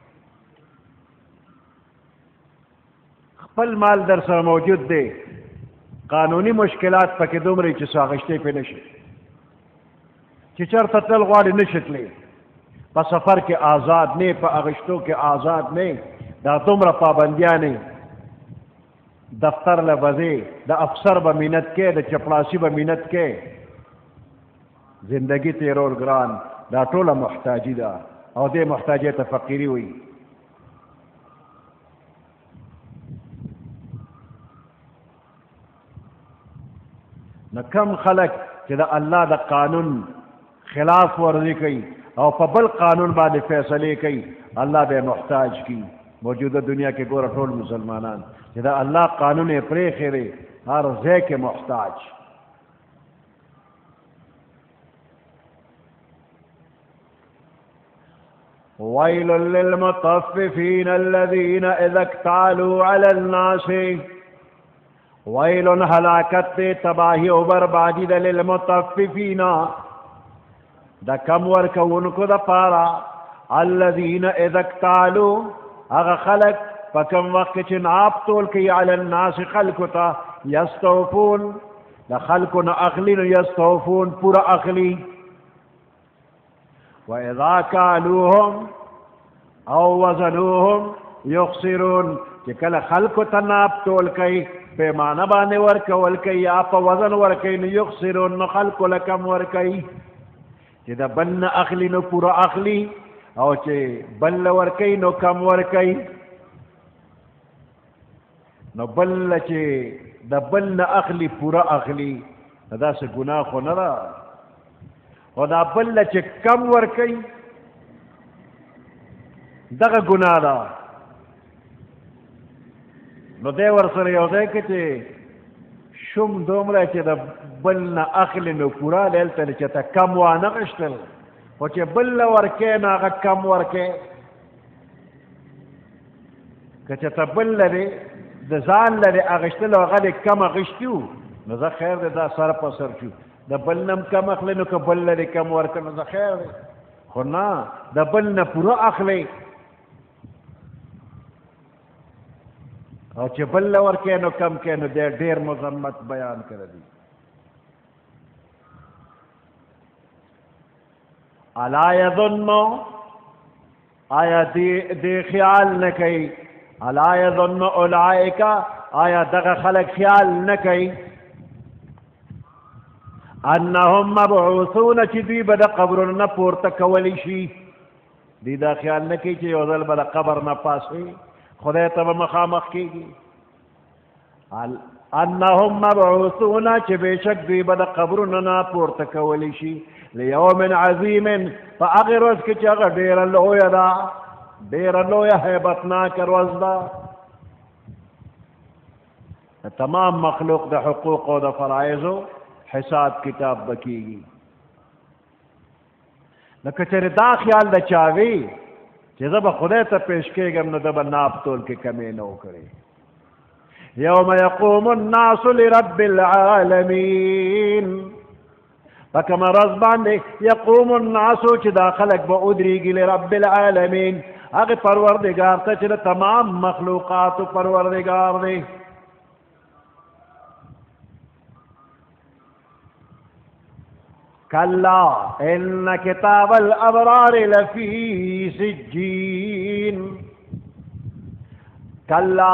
خپل مال در سره موجود دی، قانوني مشکلات پکې دومره چې څه اخیستی پرې نه شي، چې چېرته تل غواړې نه شي تللی، په سفر کې آزاد نه، په اخیستو کې آزاد نه، دا دومره پابندیانې. دفتر له به ځې د افسر به مینت کې، د چپړاسي به مینت کې، زندگی تیرول ګران، دا ټوله محتاجي ده او دې محتاجۍ ته فقیري وایي. نو کم خلک چې د الله د قانون خلاف ورزي کوي او په بل قانون باندې فیصلې کوي، الله به محتاج کی. موجوده دنیا کې ګوره ټول مسلمانان چې د الله قانون یې پرېښی دی، هر ځای کې محتاج. ويل للمطففين الذين إذا اكتالوا على الناس، ويل هلاکت تباہی و بربادی د للمطففین دا کم ورکونکو دا پارا، الذین اذا اکتالوا اغا خلق پا کم وقت چن آپ تول کی علی الناس خلقتا، یستوفون دا خلقنا اخلی یستوفون پورا اخلی، و اذا کالوهم او وزنوهم یخسرون کہ کل خلقتا ناب تول کی پیمانه باندې ورکول کوي یا په وزن ورکوي نو یخسرون، نو خلقو لکم ورکوي، چې د بل نه اخلي نو پوره اخلي او چې بل ورکوي نو کم ورکوي. نو بل چې د بل نه اخلي پوره اخلي داسې ګناه خو نه ده، او دا بل چې کم ورکوي دغه ګناه ده. نو دی ورسره یو ځای کې چې شوم دومره چې د بل نه اخلي نو پوره دی، هلته چې ته کم وانه غشتل، خو چې بل له ورکې نو هغه کم ورکې. که چې ته بل لرې د ځان لرې اخیستل او هغه دې کم اخیستي وو نو زه خیر دی، دا سر په سر شو. د بل نه هم کم اخلي نو که بل لرې کم ورکړه نو زه خیر دی، خو نه د بل نه پوره اخلي او چې بل لور کې نو کم کې نو دی ډېر مذمت بیان کړی دی. الا یظن آیا دی, دی خیال نکی الا یظن اولئک آیا دغه خلق خیال نکی انهم مبعوثون چې دوی به د قبرونه پورته کولی شي دی دا خیال نکی چې یو ځل به د قبر نه پاسوي خدای ته به مخامخ کېږي انهم مبعوثون چې بېشک دوی به د قبرونه نه پورته کولی شي لیوم عظیم په هغې ورځ کې چې هغه ډېره لویه ده ډېره لویه هیبتناکه ورځ ده د تمام مخلوق د حقوق او د فرایضو حساب کتاب بکیږي لکه چېرې دا خیال د چا وي چې زه به خدای ته پیش کېږم نو ده به ناپ تول کې کمې نه وکړي یوم یقوم الناس لرب العالمین فکم ورځ باندې یقوم الناس چې دا خلق به ودرېږي لرب العالمین هغې پروردګار ته چې د تمام مخلوقاتو پروردګار دی کلا ان کتاب الابرار لفی سجین کلا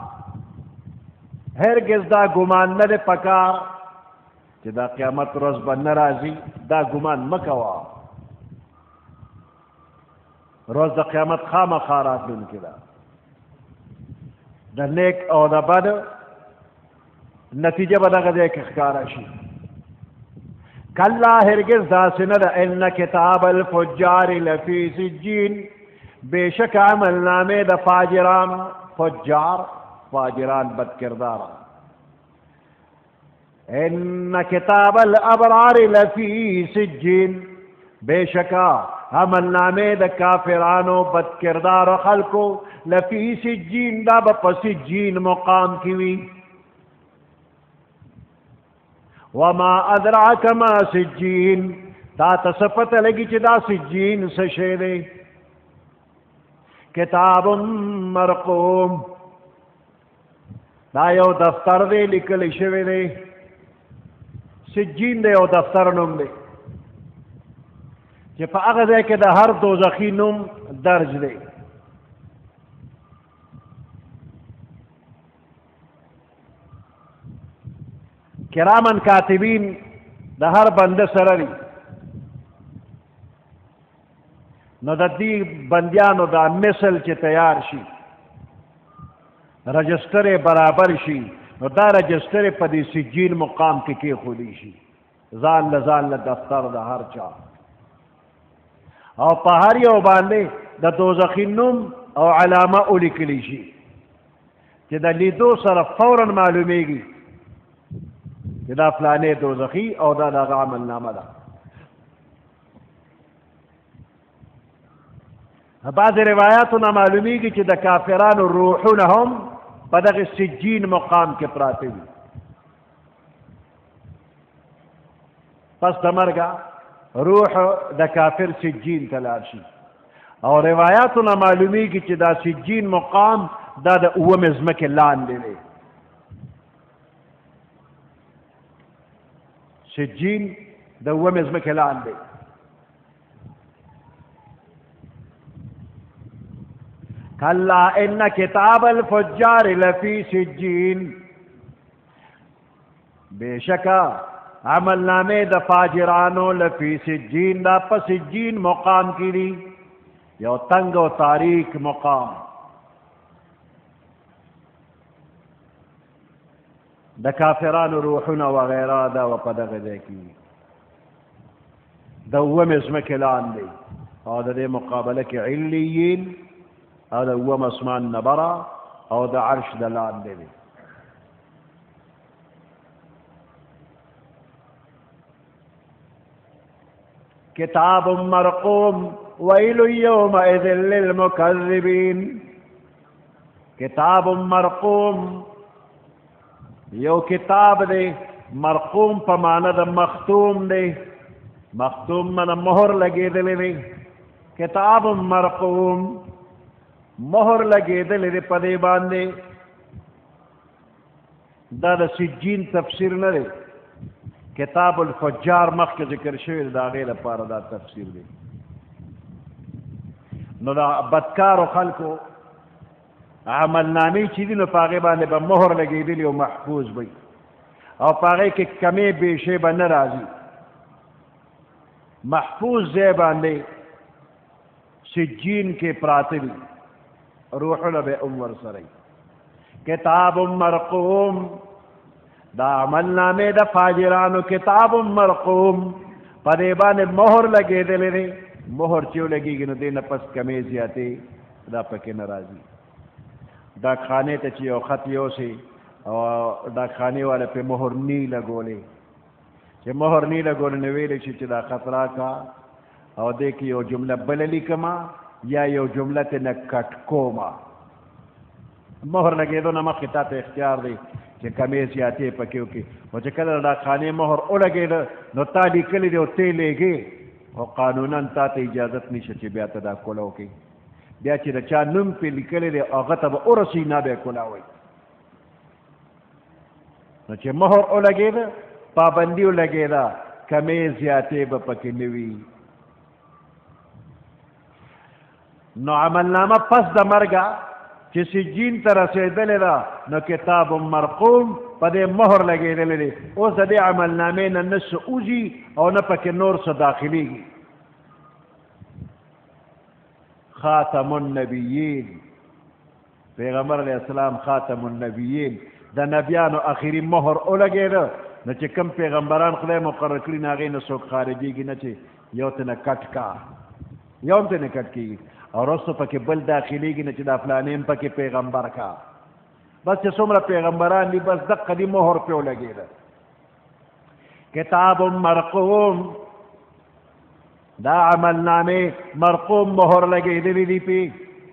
هرگز دا گمان نه دی پکار چې دا قیامت ورځ به نه راځي دا ګمان مه کوه روز د قیامت خامخا راتلونکې ده د نیک او د بد نتیجه به دغه ځای کې ښکاره شي کلا هرگز داسې نه ده ان کتاب الفجار لفی سجین بېشک عملنامې د فاجران فجار فاجران بد کرداران ان کتاب الابرار لفی سجین بېشکا عملنامې د کافرانو بد کردارو خلکو لفی سجین دا به په سجین مقام کې وي وما ادراک ما سجین تا ته څه پته لګي چې دا سجین څه شی دی کتاب مرقوم دا یو دفتر دی لیکلی شوی دی سجین دی یو دفتر نوم دی چې په هغه ځای کې د هر دوزخي نوم درج دی کرامن کاتبین د هر بنده سره دي نو د دې بندیانو دا مثل چې تیار شي رجسټر برابر شي نو دا رجسټر په دې سجین مقام کې کېښودی شي ځان له ځان له دفتر د هر چا او په هر یو باندې د دوزخي نوم او علامه ولیکلی شي چې د لیدو سره فورا معلومیږي چې دا فلانې دوزخي او دا د هغه عملنامه ده بعضې روایاتو نه معلومیږي چې د کافرانو روحونه هم په دغه سجین مقام کې پراته وي پس د مرګه روح د کافر سجین ته لاړ شي او روایاتو نه معلومیږي چې دا سجین مقام دا د اوومې ځمکې لاندې دی سجین د اوومې ځمکې لاندې کلا ان کتاب الفجار لفی سجین بېشکه عمل نامې د فاجرانو لفی سجین دا په سجین مقام کې دي یو تنگ او تاریک مقام د کافرانو روحونه وغیره دا و په دغه ځای کې د اوومې ځمکې لاندې او د دې مقابله کې علیین او د اووم اسمان نه بره او د عرش د لاندې دی کتاب مرقوم ویل یومئذ للمکذبین کتاب مرقوم یو کتاب دی مرقوم په معنی د مختوم دی مختوم معنی مهر لګېدلی دی کتاب مرقوم مهر لګېدلی دی په دې باندې دا د سجین تفسیر نه دی کتاب الفجار مخکې ذکر شوی د هغې لپاره دا تفسیر دی نو دا بدکارو خلکو عمل نامې چې دي نو په هغې باندې به مهر لګېدلي او محفوظ وي او په هغې کې کمې بیشې به نه راځي محفوظ ځای باندې سجین کې پراته دي روحونه به هم ورسره کتاب مرقوم دا عمل نامې د فاجرانو کتاب مرقوم په دې باندې مهر لګېدلی دی مهر چې ولګېږي نو دې نه پس کمې زیاتې دا پکې نه راځي ډاکخانې ته چې یو خط یوسي او ډاکخانې والا پې مهر نی لګولې چې مهر نی لګولې نو ویلی شي چې دا خط راکړه او دې کې یو جمله بله لیکمه یا یو جمله ترې نه کټ کومه مهر لګېدو نه مخکې تا ته اختیار دی چې کمې زیاتې پکې وکړي خو چې کله د ډاکخانې مهر ولګېده نو تا لیکلی دی او ته لېږې او قانونا تا ته اجازت نشته چې بیا ته دا کوله وکړي بیا چې د چا نوم پې لیکلی دی هغه ته به ورسي نه به یې کولاوئ نو چې مهر ولګېده پابندي ولګېده کمې زیاتې به پکې نه وي نو عملنامه پس د مرګه چې سجین ته رسېدلې ده نو کتاب مرقوم په دې مهر لګېدلی دی اوس د دې عملنامې نه نه څه وځي او نه پکې نور څه داخلېږي خاتم النبیین پیغمبر علیه السلام خاتم النبیین د نبیانو اخري مهر ولګېده نو چې کوم پیغمبران خدای مقرر کړي نو هغې نه څوک خارجېږي نه چې یو ته نه کټ کا یو هم ته نه کټ کېږي او رستو پکې بل داخلېږي نه چې دا فلانې هم پکې پیغمبر کا بس چې څومره پیغمبران دي بس دقه دي مهر پې ولګېده کتاب مرقوم دا عمل نامې مرقوم مهر لګېدلي دي پې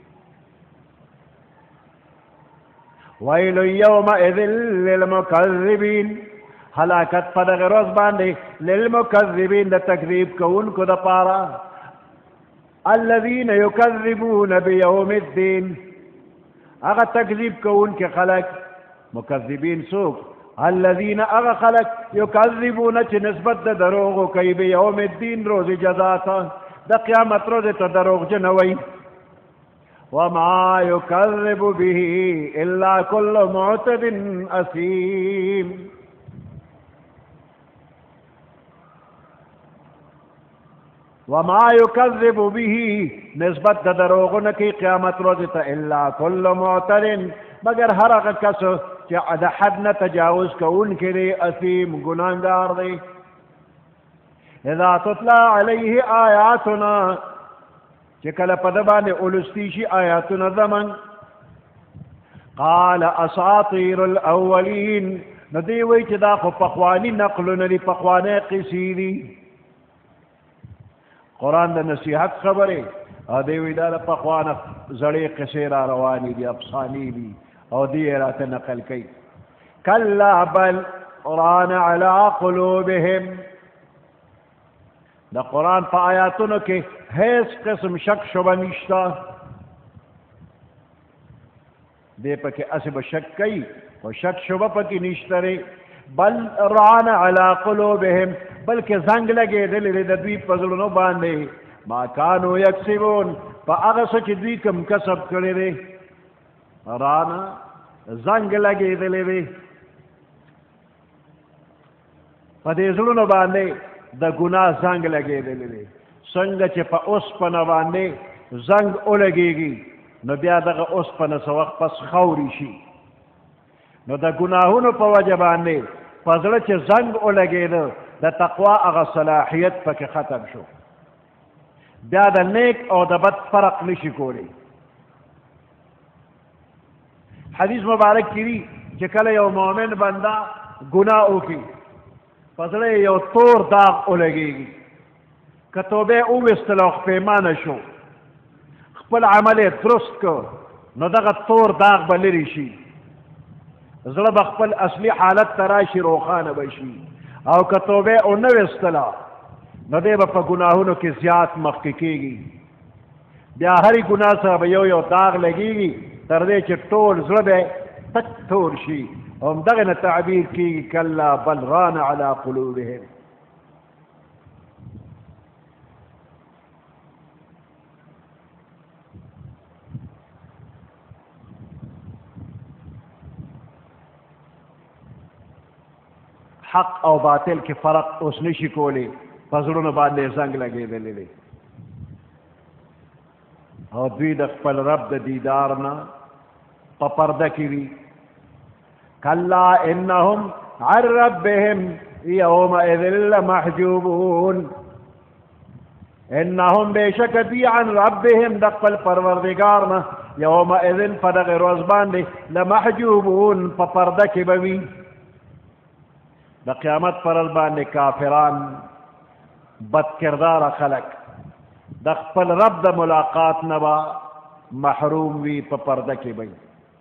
ویل یومئذ للمکذبین هلاکت په دغه ورځ باندې للمکذبین د تکذیب کوونکو دپاره الذين يكذبون بيوم الدين اغا تکذیب کوونکي خلق مکذبین څوک الذين اغا خلق يكذبون چې نسبت د دروغو کوي بيوم الدين روز جزا ته د قیامت روز ته دروغجن وي وما يكذب به الا كل معتد اثيم وما يكذب به نسبت د دروغ نه کوي قیامت ورځ ته الا كل معتد مگر هر هغه کس چې د حد نه تجاوز کوونکی دی اثیم ګناهګار دی اذا تتلى عليه آیاتنا چې کله په ده باندې اولستی شي آیاتونه زمن قال اساطیر الاولین نو دی وایي چې دا خو پخواني نقلونه دي پخوانۍ قصې دي قرآن د نصیحت خبرې او دی وی دا د پخوانه زړې قصې را روانې دي افسانې دي او دی یې راته نقل کوي کلا بل ران علی قلوبهم د قرآن په آیاتونو کې هیڅ قسم شک شبه نشته دی پکې هسې به شک کوي خو شک شبه پکې نشته دی بل ران علی قلوبهم بلکې زنګ لګېدلی دی د دوی په زړونو باندې ما کانو یکسبون په هغه څه چې دوی کوم کسب کړی دی رانه زنګ لګېدلی دی په دې زړونو باندې د ګناه زنګ لګېدلی دی څنګه چې په اوسپنه باندې زنګ ولګېږي نو بیا دغه اوسپنه څه وخت پس خاوري شي نو د ګناهونو په وجه باندې په زړه چې زنګ ولګېده د تقوا هغه صلاحیت پکې ختم شو بیا د نیک او د بد فرق نشي کولی حدیث مبارک کې وي چې کله یو مؤمن بنده ګناه وکړي په زړه یې یو تور داغ ولګېږي که توبه یې وویستله او پښیمانه شو خپل عمل یې درست کړ نو دغه تور داغ به لرې شي زړه به خپل اصلي حالت ته راشي روښانه به شي او که توبه او نه ویستله نو دی به په ګناهونو کې زیات مخکې کېږي بیا هرې ګناه سره به یو یو داغ لګېږي تر دې چې ټول زړه به تک تور شي او همدغې نه تعبیر کېږي کلا بل ران علی قلوبهم حق او باطل کې فرق اوس نشي کولی په زړونو باندې زنګ لګېدلی دی او دوی د خپل رب د دیدار نه په پرده کې وي کلا انهم عن ربهم یومئذ لمحجوبون انهم بشک دی عن ربهم د خپل پروردگار نه یومئذ په دغه ورځ باندې لمحجوبون په پرده کې به وي د قیامت پر ورځ باندې کافران بد کردار خلق د خپل رب د ملاقات نه به محروم وي په پرده کې به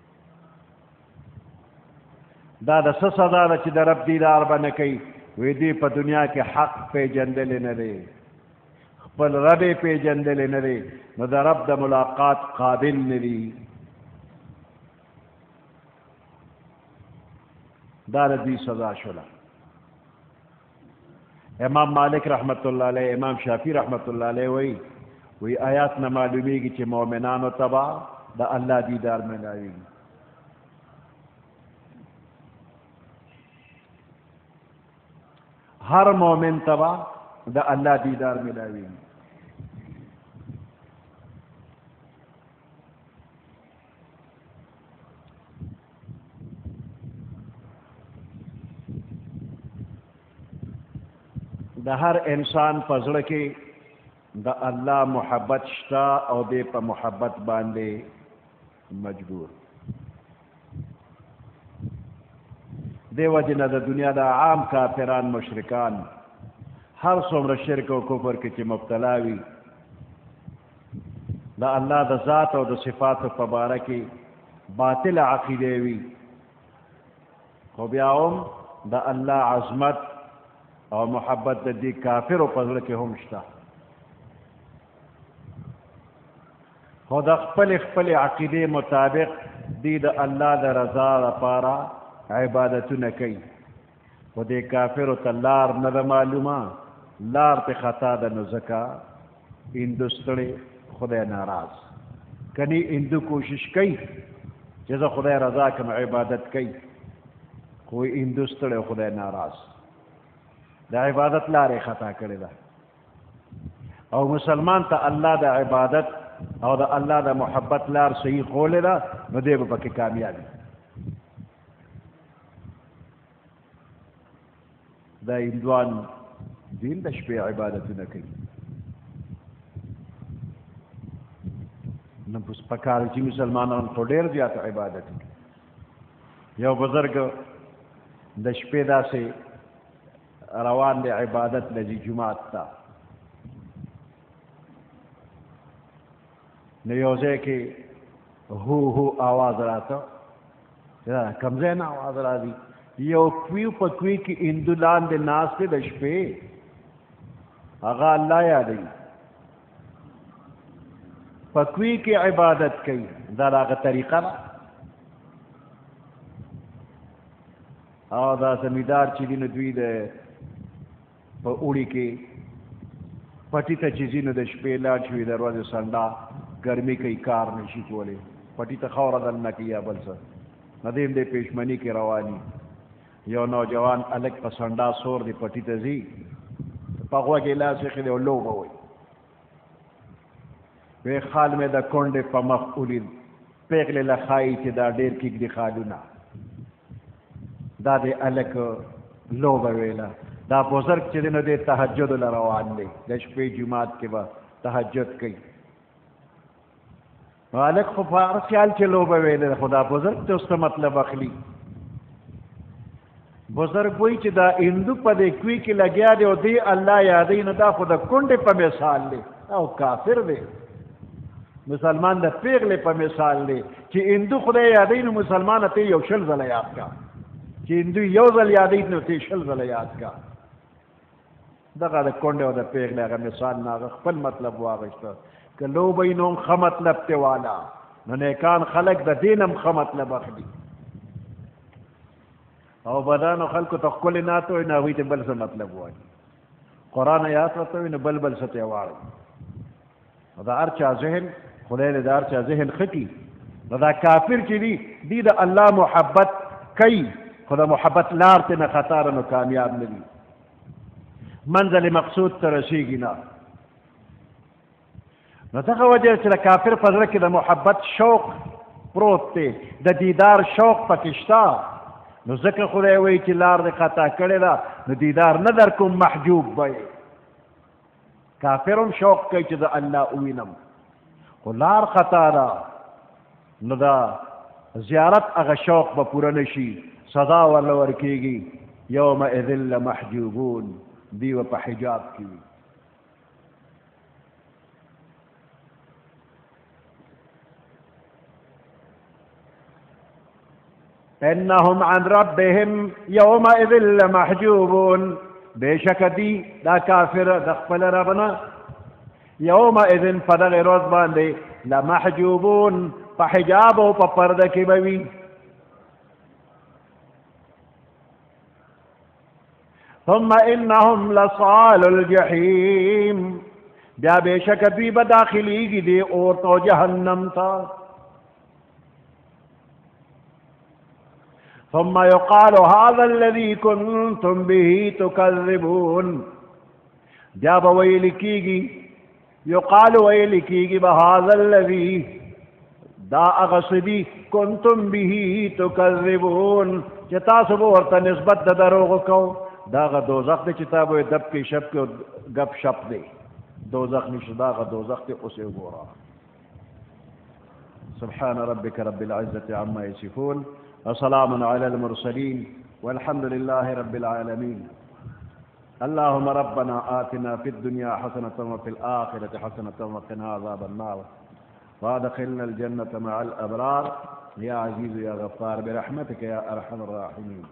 دا د څه سزا ده چې د رب دیدار به نه کوي وی دوی په دنیا کې حق پیژندلی نه دی خپل رب یې پیژندلی نه دی نو د رب د ملاقات قابل نه دي دا د دوی سزا شوله امام مالک رحمت الله علیه امام شافعی رحمت الله علیه وی وی آیات نه معلومیږي چې مؤمنانو ته به د الله دیدار ملاویږي ہر مومن تبا دا اللہ دیدار ملاوی دا ہر انسان پزړه کې دا اللہ محبت شتا او دې په محبت باندې مجبور دیو جن د دنیا دا عام کافران مشرکان هر څومره شرک او کفر کې چې مبتلا وي دا الله د ذات او د صفاتو په باره کې باطل عقیده وي خو بیا هم د الله عظمت او محبت د دې کافرو په زړه کې هم شته خو د خپل خپل عقیده مطابق دی د الله د رضا لپاره عبادتونه کوي خو دې کافرو ته لار نه ده معلومه لار ته خطا ده نو ځکه هندو ستړی خدای ناراض کني هندو کوشش کوي چې زه خدای رضا کوم عبادت کوي خو هندو ستړی خدای ناراض د عبادت لارې خطا کړې ده او مسلمان ته الله د عبادت او د الله د محبت لار صحیح خولې ده نو دی به پکې کامیاب وي دا هندوان دین د شپې عبادتونه کوي نو بس پکار چې مسلمانان خو ډېر زیات عبادت کوي یو بزرګ د شپې داسې روان دی عبادت لذي جماعت ته نو یو ځای کې هو هو آواز راته کوم ځای نه آواز راځي یو کوي په کوي کې هندو لاندې ناست دی د شپې هغه الله یادوي په کوي کې عبادت کوي دا د هغه طریقه ده او دا زمیندار چې دي نو دوی د په اوړي کې پټي ته چې ځي نو د شپې لاړ شي د ورځې سنډا ګرمي کوي کار نشي کولی پټي ته خاوره دننه کوي یا بل څه ندیم دې پېشمني کې رواني یو نوجوان الګ په سنډا سور دی پټي ته ځي په غوږ کې لاس یې دی لوبه وي وی خال مې د کونډې په مخ ولید پیغلې لخایي چې دا ډېر کېږدي خالونه دا دې الګ لوبه ویله دا بزرګ چې دی نو دی تهجد له روان دی د شپې جماعت کې به تهجد کوي نو الګ خو په هر خیال چې لوبه ویله خو دا بزرګ ته اوس څه مطلب اخلي بزرگ وی چې دا هندو په دې کوي کې لګیا دی او دی الله یادوي نو دا خو د کونډې په مثال دی او کافر دی مسلمان د پیغلې په مثال دی چې هندو خدای یادوي نو مسلمان ته یو شل ځله یاد کا چې هندو یو ځل یادوي نو ته شل ځله یاد کا دغه د کونډې او د پیغلې هغه مثال نه هغه خپل مطلب واغېسته که لوبې نو هم ښه مطلب ته والا نو نیکان خلک د دین هم ښه مطلب اخلي او بدانو خلکو ته ښکلې نعت وایي نو هغوی ته بل څه مطلب وایي قرآن آیات ورته وایي نو بل بل څه ته واړوي نو د هر چا ذهن خدای دې د هر چا ذهن ښه کړي نو دا کافر چې دي دي د الله محبت کوي خدا محبت لار ته نه خطر نو کامیاب نه دي منزل مقصود ته رسیږي نه نو دغه وجه چې د کافر په زړه کې د محبت شوق پروت دی د دیدار شوق پکې شته نو ځکه خدای وایي چې لار دې خطا کړې ده نو دیدار نه در کوم محجوب به کافر هم شوق کوي چې د الله ووینم خو لار خطا ده نو دا زیارت هغه شوق به پوره نشي سزا ورله ورکېږي یومئذ لمحجوبون دی به په حجاب کې وي انهم عن ربهم يومئذ لمحجوبون بشک دی دا کافر د خپل ربنا یومئذ فدغ روز باندې لمحجوبون په حجاب او په پرده کې به وي ثم انهم لصال الجحیم بیا بشک دی به داخليږي دی اور تو جهنم تا ثم يقال هذا الذي كنتم به تكذبون جاب ويلكيغي يقال ويلكيغي بهذا الذي دا اغصدي كنتم به تكذبون چتاسو ورته نسبت د دروغ کو دا غ دوزخ د کتابو دب کې شپ کې غب شپ دی دوزخ نشو دا غ دوزخ ته اوسه وګورا سبحان ربك رب العزة عما يصفون وسلام على المرسلين والحمد لله رب العالمين اللهم ربنا آتنا في الدنيا حسنة وفي الآخرة حسنة وقنا عذاب النار وادخلنا الجنة مع الأبرار يا عزيز يا غفار برحمتك يا أرحم الراحمين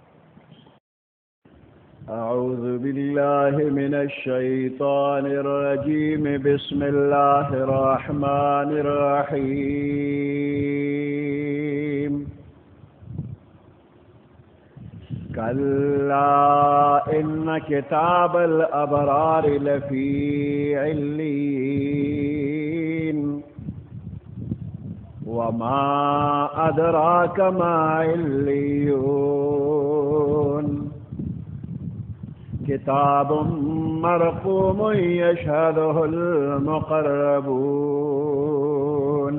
أعوذ بالله من الشيطان الرجيم بسم الله الرحمن الرحيم كلا إن كتاب الأبرار لفي عليين وما أدراك ما عليون كتاب مرقوم يشهده المقربون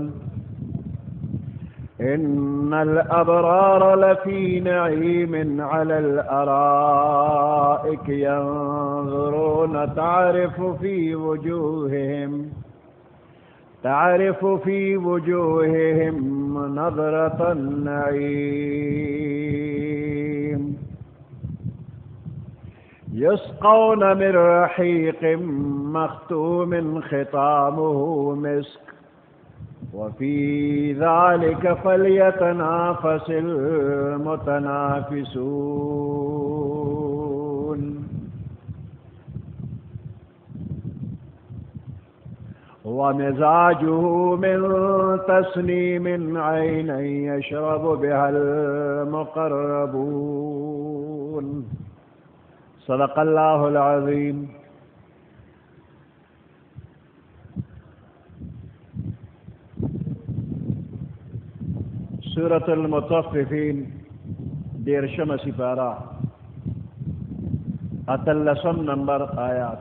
إن الأبرار لفي نعيم على الأرائك ينظرون تعرف في وجوههم تعرف في وجوههم نظرة النعيم يسقون من رحيق مختوم ختامه مسك وفي ذلك فليتنافس المتنافسون ومزاجه من تسنيم عينا يشرب بها المقربون صدق الله العظيم سورة المطففين دیرشم سپارہ اتلسم نمبر آیات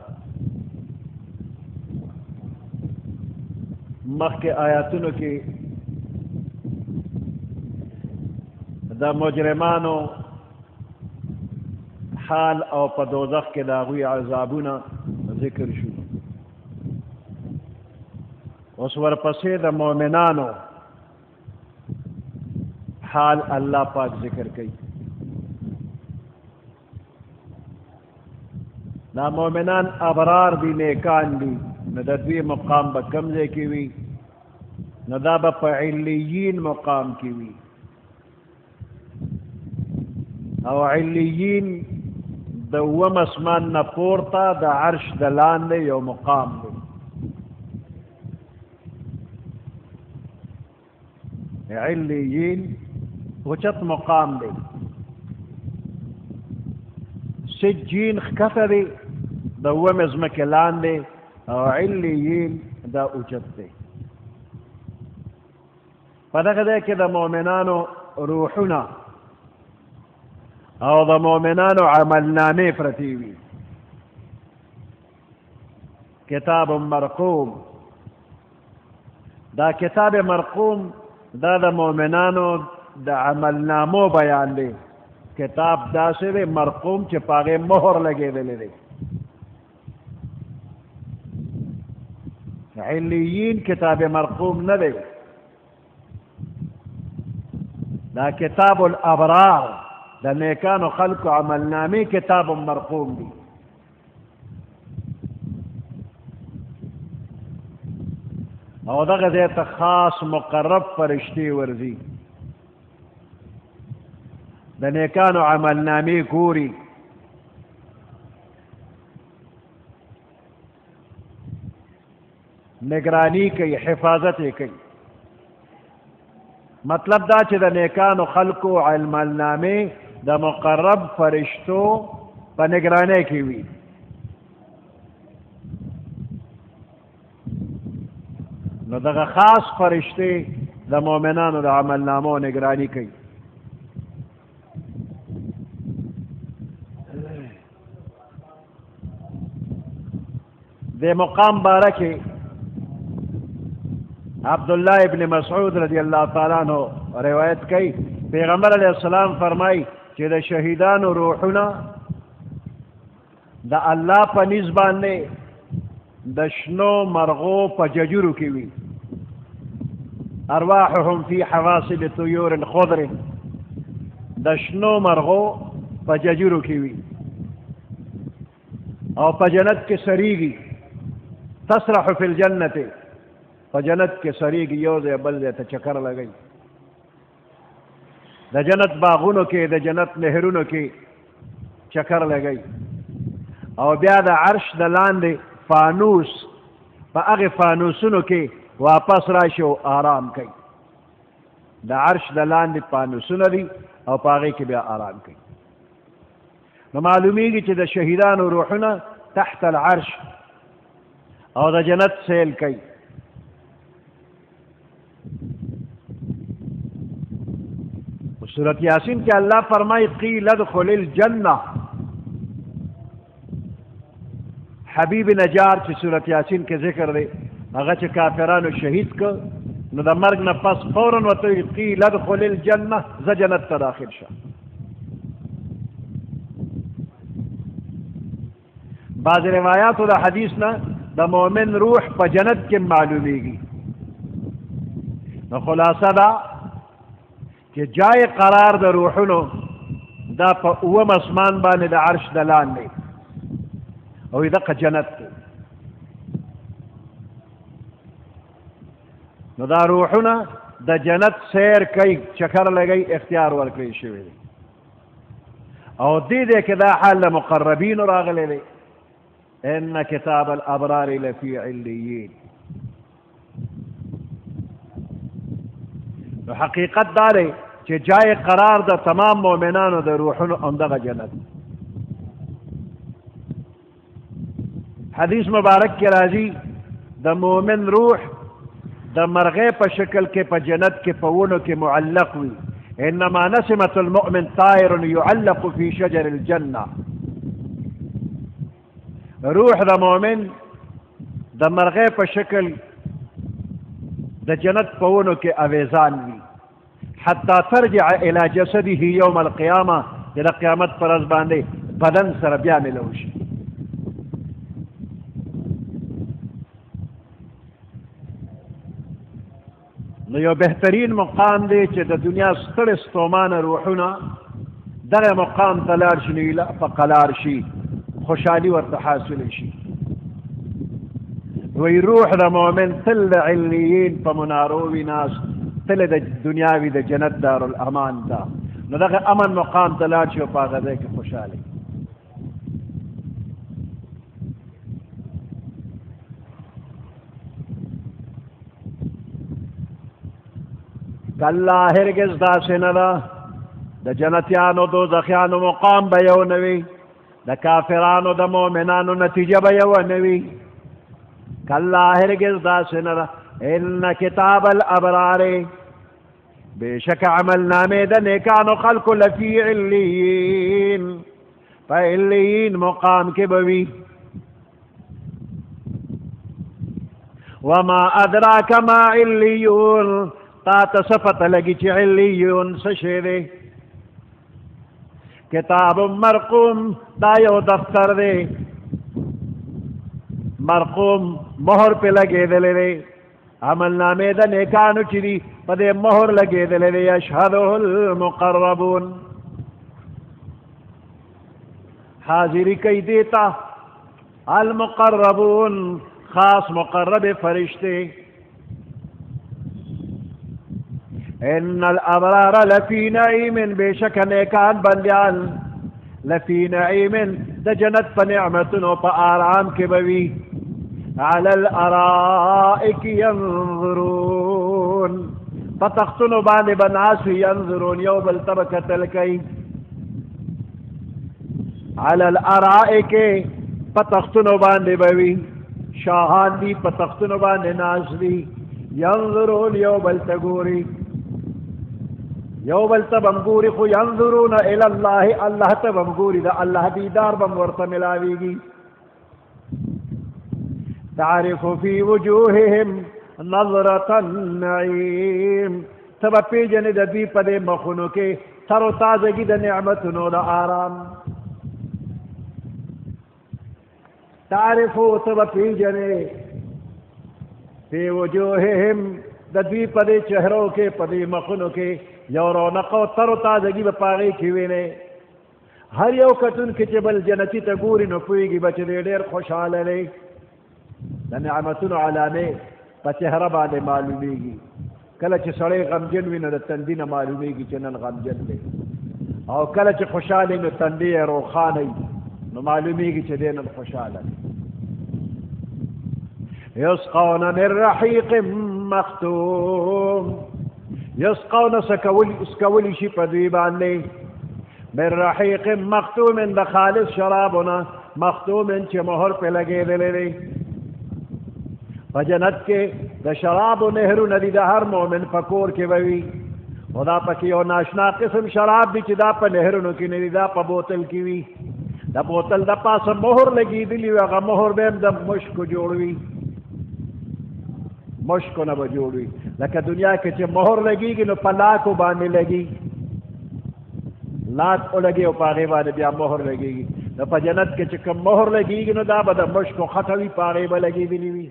مخ کے آیاتونو کی دا مجرمانو حال او په دوزخ کې داغوی عذابونه ذکر شو اوس ورپسې د مؤمنانو حال الله پاک ذکر کئی نا مومنان ابرار دی نیکان دی نو د دوی مقام به کم ځای کې وي نو دا به په علیین مقام کې وي او علیین د اووم اسمان نه پورته د عرش د لاندې یو مقام دی علیین وچت مقام دی سجین خکته دی د اووم ځمکې لاندې او علیین دا اوچت دی په دغه ځای کې د مؤمنانو روحونه او د مؤمنانو عملنامې پرتې وي. کتاب مرقوم، دا کتاب مرقوم دا د مؤمنانو د عملنامو بیان دی. کتاب داسې دی مرقوم چې په هغې مهر لګېدلی دی. علیین کتاب مرقوم نه دی، دا کتاب الابرار د نیکانو خلقو عملنامې کتاب مرقوم دی. او دغه ځای ته خاص مقرب فرشتې ورځي، د نیکانو عملنامې ګوري. نگرانی کوي، حفاظت یې کوي. مطلب دا چې د نیکانو خلقو عملنامې د مقرب فرشتو په نگرانی کې وي. نو دغه خاص فرشتې د مؤمنانو د عملنامو نگرانی کوي. د مقام بارکه عبداللہ ابن مسعود رضی اللہ تعالیٰ عنہ روایت کئی، پیغمبر علیہ السلام فرمائی چې د شهیدانو روحونه د الله په نیز باندې د شنو مرغو په ججرو کې وي. ارواحهم فی حواصل طیور خضر، د شنو مرغو په ججرو کې وي او په جنت کې سریږي. تسرح فی الجنت، په جنت کې سریږي، یو ځای بل ځای ته چکر لګوي. د جنت باغونو کې د جنت نهرونو کې چکر لګوي. او بیا د عرش د لاندې فانوس په هغې فانوسونو کې واپس راشي او آرام کوي. د عرش د لاندې فانوسونه دي او په هغې کې بیا آرام کوي. نو معلومیږي چې د شهیدانو روحونه تحت العرش او د جنت سیل کوي. سورت یاسین کې الله فرمای قیل ادخل الجنه. حبیب نجار چې سورت یاسین کې ذکر دی، هغه چې کافرانو شهید کړ نو د مرګ نه پس فوراً ورته قیل ادخل الجنه، زه جنت ته داخل شه. بعض روایاتو د حدیث نه د مؤمن روح په جنت کې معلومیږي. نو خلاصه دا چې جای قرار د روحونو دا په اووم اسمان باندې د عرش د لاندې او دغه جنت دی. نو دا روحونه د جنت سیر کوي، چکر لګوي، اختیار ورکړی شوی دی. او دې دې کې دا حال د مقربینو راغلی دی. ان کتاب الابرار لفی علیین. نو حقیقت دا دی چې جای قرار د تمام مؤمنانو د روحونو همدغه جنت. حدیث مبارک کې راځي د مؤمن روح د مرغې په شکل کې په جنت کې په ونو کې معلق وي. انما نسمة المؤمن طائر يعلق في شجر الجنه. روح د مؤمن د مرغې په شکل د جنت په ونو کې اویزان وي حتی ترجع الى جسده یوم القیامه، چې د قیامت پر ورځ باندې بدن سره بیا ملو شي. نو یو بهترین مقام دی چې د دنیا ستړې ستومانه روحونه دغه مقام ته لاړ شي، نو په قلار شي، خوشحالي ورته حاصل شي. وی روح د مؤمن تل د علیین په منارو وي ناست، تل د دنیا وي د جنت دارالامان ده. نو دغه امن مقام ته لاړ شي او په هغه ځای کې خوشحالي. کله هرگز داسې نه ده. د جنتیانو دوزخیانو مقام به یو نه وي، د کافرانو د مؤمنانو نتیجه به یو نه وي. کله هرگز داسې نه ده. ان کتاب الابرار، بے شک عمل نامے دا نیکانو خلق لفی علیین پا علیین مقام کے بوی وما ادراک ما علیون تا تصفت لگی چی علیون سشیرے کتاب مرقوم دا یو دفتر دے مرقوم مہر پہ لگے دلے دے عمل نامے دا نیکانو چی پدے مہر لگے دلے دے یشہدہ المقربون حاضری کئی دیتا المقربون خاص مقرب فرشتے ان الابرار لفی نعیم بے شک نیکان بندیان لفی نعیم دا جنت پا نعمتنو پا آرام کے بوی علی الارائک ینظرون پا تختنو بانے بناسو ینظرون یو بلتبکتل کئی علی الارائک پا تختنو بانے بوی شاہان دی پا تختنو بانے ناس دی ینظرون یو بلتگوری یو بلتبم گوری خو ینظرون الاللہ اللہ تبم گوری دا اللہ دیدار بم ورطا ملاویگی تعرف فی وجوہہم نظرت النعیم تبا پیجن دا دی پدے مخونو کے تر و تازگی دا نعمتنو دا آرام تعرفو تبا پیجنے فی وجوہہم دا دی پدے چہروں کے پدے مخونو کے یو رونقو تر و تازگی بپاگی کیوینے ہر یو کتن کچے بل جنتی تا گوری نو پویگی بچے دے دیر خوشحال لے دا نعمتن علانے پا چہرہ بانے معلومیگی کلچ سڑے غمجن وی نو دا تندی نا معلومیگی چنن غمجن لے او کلچ خوشحالی نو تندی روخانی نو معلومیگی چے دینن خوشحال لے یسقون من رحیق مختوم یسقون سکولی شی پدوی باندے من رحیق مختوم دا خالص شرابنا مختوم چے مہر پہ لگے دلے دے فجنت کے دا شراب و نہرو ندی دا ہر مومن پکور کے بوی خدا پکی او ناشنا قسم شراب بھی چی دا پا نہرونو کی ندی دا پا بوتل کی وی دا بوتل دا پاس مہر لگی دلی وی اگا مہر بیم دا مشک جوڑوی مشکو نبا جوڑوی لکہ دنیا کے چے مہر لگی گی نو پا لاکو بانے لگی لاک او لگی او پاگے بانے بیا مہر لگی گی نو پا جنت کے چے کم مہر لگی گی نو دا با دا مشکو خطوی پاگے با لگی دلی وی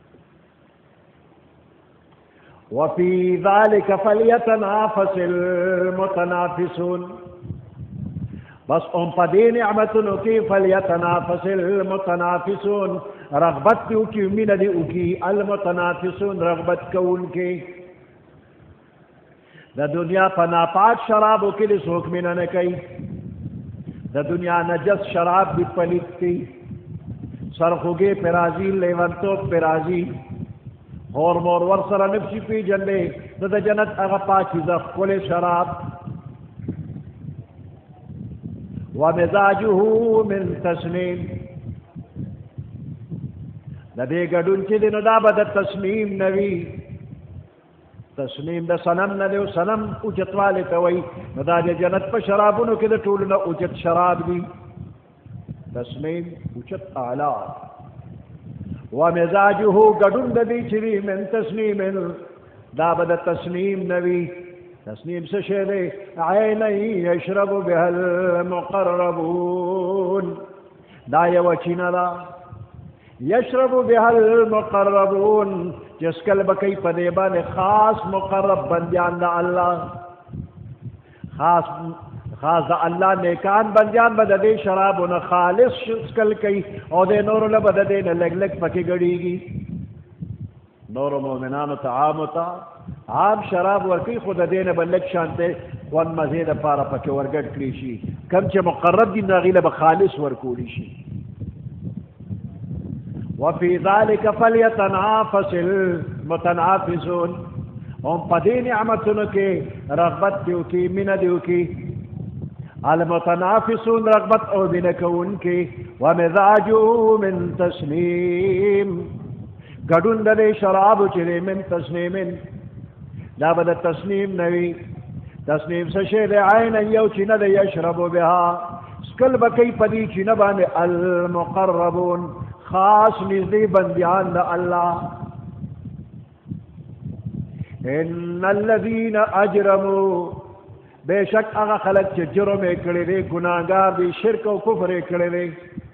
وفی ذالک فلیتنافس المتنافسون بس ام پا دی نعمتنو کی فلیتنافس المتنافسون رغبت کی اکی من دی اکی المتنافسون رغبت کون کے دا دنیا پا ناپاک شرابو کے لئے سوک من نکی دا دنیا نجس شراب بھی پلیت کی سرخوگے پرازی لیونتو پرازی اور مور ورسر نفسی پی جنبے دا دا جنت اغا پاکی زخ کل شراب ومزاجہو من تسنیم دا دے گڑن چی دنو دا با دا تسنیم نوی تسنیم دا سنم ندیو سنم اچت والے توئی دا دا جنت پا شرابونو کی دا طولنا اچت شراب دی تسنیم اچت آلہ ومزاجہو گڑن دا دی چی من تسنیم دا با دا تسنیم نوی تسنیم سے شیدے عینی یشرب بها المقربون دا یو چینا دا یشرب بها المقربون جس کل بکی پدیبان خاص مقرب بندیان دا اللہ خاص خاص دا اللہ نیکان بندیان بدا دے شرابونا خالص کل کئی او دے نورو لبدا دے لگ لگ پکی گڑی گی نورو مومنانو تا عامو تا عام شراب ورکی خود دین بلک شانتے وان مزید پارا پکی ورگڑ کریشی کم چے مقرب دی ناغیل بخالص ورکولیشی وفی ذالک فلیتنافس المتنافسون ام پدی نعمتنو کے رغبت دیو کی من دیو کی المتنافسون رغبت او بنکون کی ومزاجو من تسنیم گڑن دے شراب چلے من تسنیم دا به د تصنیم نه وي. تصنیم څه شی دی؟ عینا یو چینه دی یشربو بها سکل به کوي په دې چینه باندې المقربون خاص نږدې بندیان د الله. ان الذین اجرموا بے شک هغه خلک چې جرم یې کړی دی ګناهګار دي شرک او کفر یې کړی دی.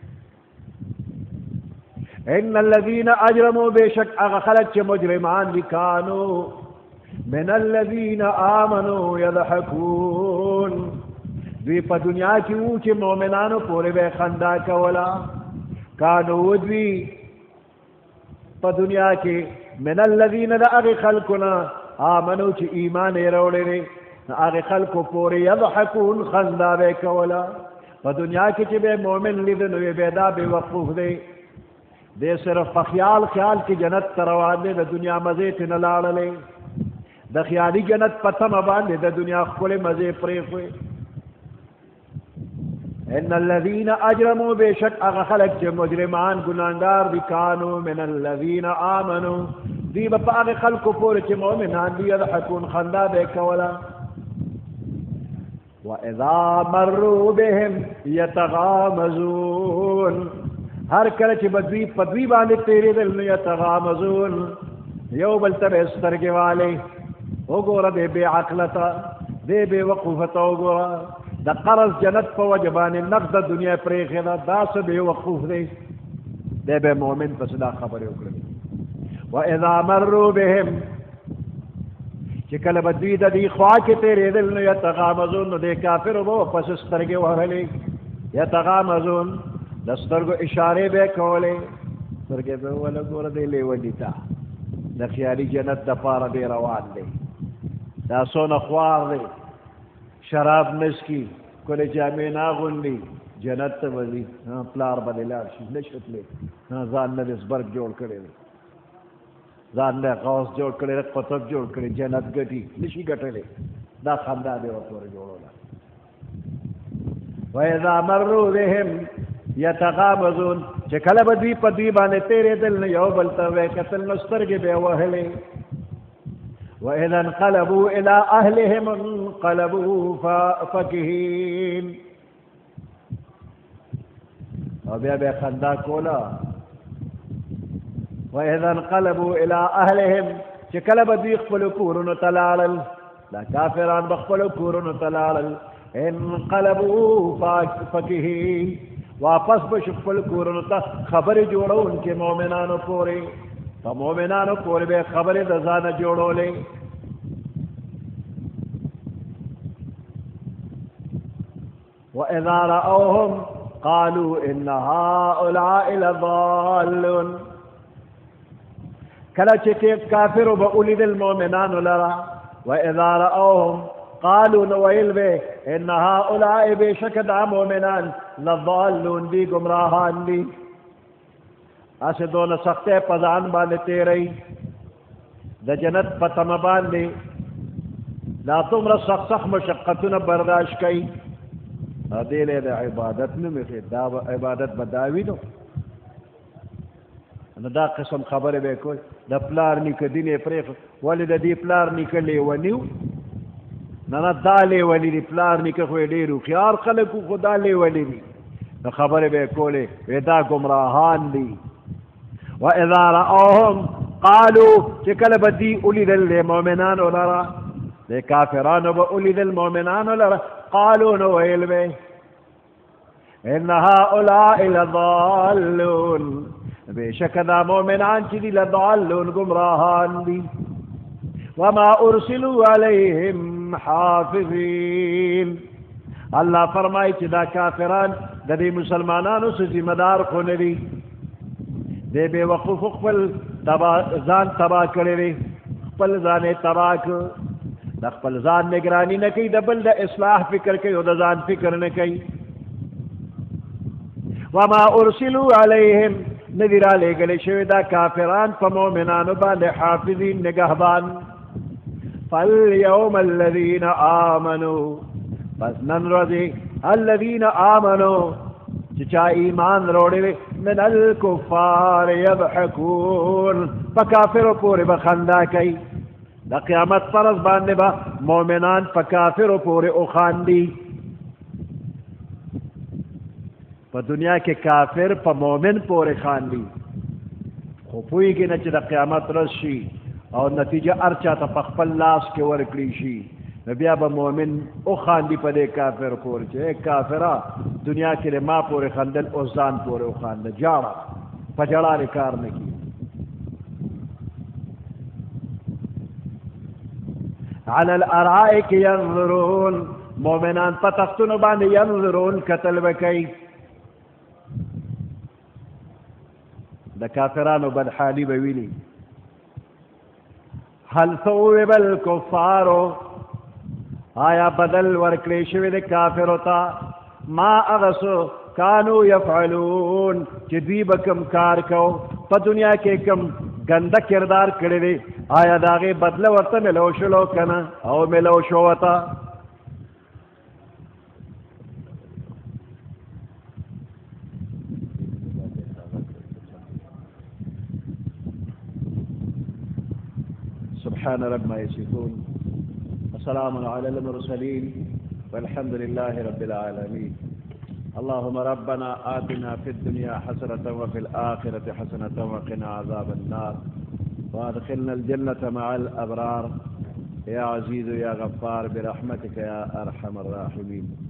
ان الذین اجرموا بے شک هغه خلک چې مجرمان دي کانو من الذین آمنوا یضحکون دوی په دنیا کې وو چې مؤمنانو پورې به خندا کوله. کانو دوی په دنیا کې من الذین د هغې خلکونه آمنو چې ایمان یې راوړی دی هغې خلکو پورې یضحکون خندا به یې کوله. په دنیا کې چې به مؤمن لیده نو به دا بې وقوف دی دی صرف په خیال خیال کې جنت ته روان دی د دنیا مزې ترې نه لاړلی د خیالي جنت په تمه باندې د دنیا ښکلې مزې پرېښوې. ان الذین اجرموا بے شک هغه خلک چې مجرمان ګناهګار دي کانو من الذین آمنوا دی به په هغې خلکو پورې چې مؤمنان دي یضحکون خندا به یې کوله. واذا مروا بهم یتغامزون هر کله چې به دوی په دوی باندې تېرېدل نو یتغامزون یو بل ته به سترګې والې وګوره دې بې عقلته دې بې وقوفته وګوره د قرض جنت په وجه باندې نقد دنیا پرېښې ده دا څه بې وقوف دی دی به مؤمن پسې دا خبرې وکړلې. واذا مروا بهم چې کله به دوی د دې خوا کې تېرېدل نو یتغامزون نو دې کافرو به ورپسې سترګې وهلې یتغامزون د سترګو اشارې به یې کولې سترګې به وله ګوره دی لیوني ته د خیالي جنت دپاره دی روان دی دا څونه خوار دی شراب نسکي ښکلې جامې نه اغوندي جنت ته به ځي پلار به دې لاړ شي نه شي تللی ځان نه دې زبرګ جوړ کړی دی ځان نه غوث جوړ کړی دی قطب جوړ کړی جنت ګټي نه شي ګټلی دا خندا دې ورته ور جوړوله. واذا مروا بهم یتغامزون چې کله به دوی په دوی باندې تېرېدل نو یو بل ته به یې کتل نو سترګې به یې وهلې. واذا انقلبوا الى اهلهم انقلبوا فكهين او بیا به خندا کوله. واذا انقلبوا الى اهلهم چې کله به دوی خپلو کورونو ته لاړل دا کافران به خپلو کورونو ته لاړل انقلبوا فكهين واپس به شو خپل کورونو ته خبرې جوړونکې مؤمنانو پورې په مؤمنانو پورې به خبرې د ځانه جوړولې. واذا رأوهم قالوا ان هؤلاء لضالون کله چې کافرو به ولیدل مؤمنانو لره واذا رأوهم قالوا نویل به ان هؤلاء بشک دا مؤمنان لضالون دی گمراهان دی اسه دون سخته پزان باندې تیری د جنت په تمه باندې لا تمره سخت سخت مشقتونه برداشت کړي دې له د عبادت نه مخې دا عبادت بداوی نو نو دا قسم خبره به کوي د پلار نیکه دینې پرېښ ولې د دې پلار نیکه لیونیو نه نه دا لیوني دي پلار نیکه خو یې ډېر هوښیار خلک وو خو دا لیوني دي نو خبرې به یې کولې وې دا ګمراهان دي. واذا رأوهم قالوا چې کله به دوی ولیدل د مؤمنانو لره د کافرانو به ولیدل مؤمنانو لره قالوا نو ویل به ان هؤلاء لضالون بشک دا مؤمنان چې دي لضالون گمراهان دي. وما ارسلوا عليهم حافظين الله فرمایي چې دا کافران د دې مسلمانانو څه ذمہ دار خو نه دي دې بې وقوف خپل ځان تباه کړی دی خپل ځان یې تباه کړ د خپل ځان نگرانی نه کوي د بل د اصلاح فکر کوي او د ځان فکر نه کوي. وما ارسلوا عليهم ندی را لېږلی شوي دا کافران په مؤمنانو باندې حافظین نگهبان. فاليوم الذين آمنوا پس نن ورځې الذين آمنوا چې چا ایمان راوړی من الكفار يضحكون په کافرو پورې به خندا کوي دا قیامت فرض باندې با مومنان پا کافر پورے اخاندی پا دنیا کے کافر پا مومن پورے خاندی خوپوئی کی نچے دا قیامت رس شی اور نتیجہ ارچا تا پخپل لاس کے ورکلی شی نبیا با مومن اخاندی پا دے کافر پورے چھے ایک کافرہ دنیا کے لئے ما پورے خاندل اوزان پورے اخاندل جارا پا جڑا رکار نکی علی الارائک ینظرون مومنان پا تختون باندے ینظرون قتل بکی دا کافرانو بدحالی بویلی حل ثوب الکفارو آیا بدل ورکلیشوی دا کافرو تا ما اغسو کانو یفعلون چی دوی بکم کار کو پا دنیا کے کم گندہ کردار کردے آیا داغی بدل ورطا ملو شلو کنا او ملو شوتا سبحان رب ما يصفون وسلام على المرسلين والحمد لله رب العالمين اللهم ربنا آتنا في الدنيا حسنة وفي الآخرة حسنة وقنا عذاب النار وادخلنا الجنة مع الأبرار يا عزيز يا غفار برحمتك يا أرحم الراحمين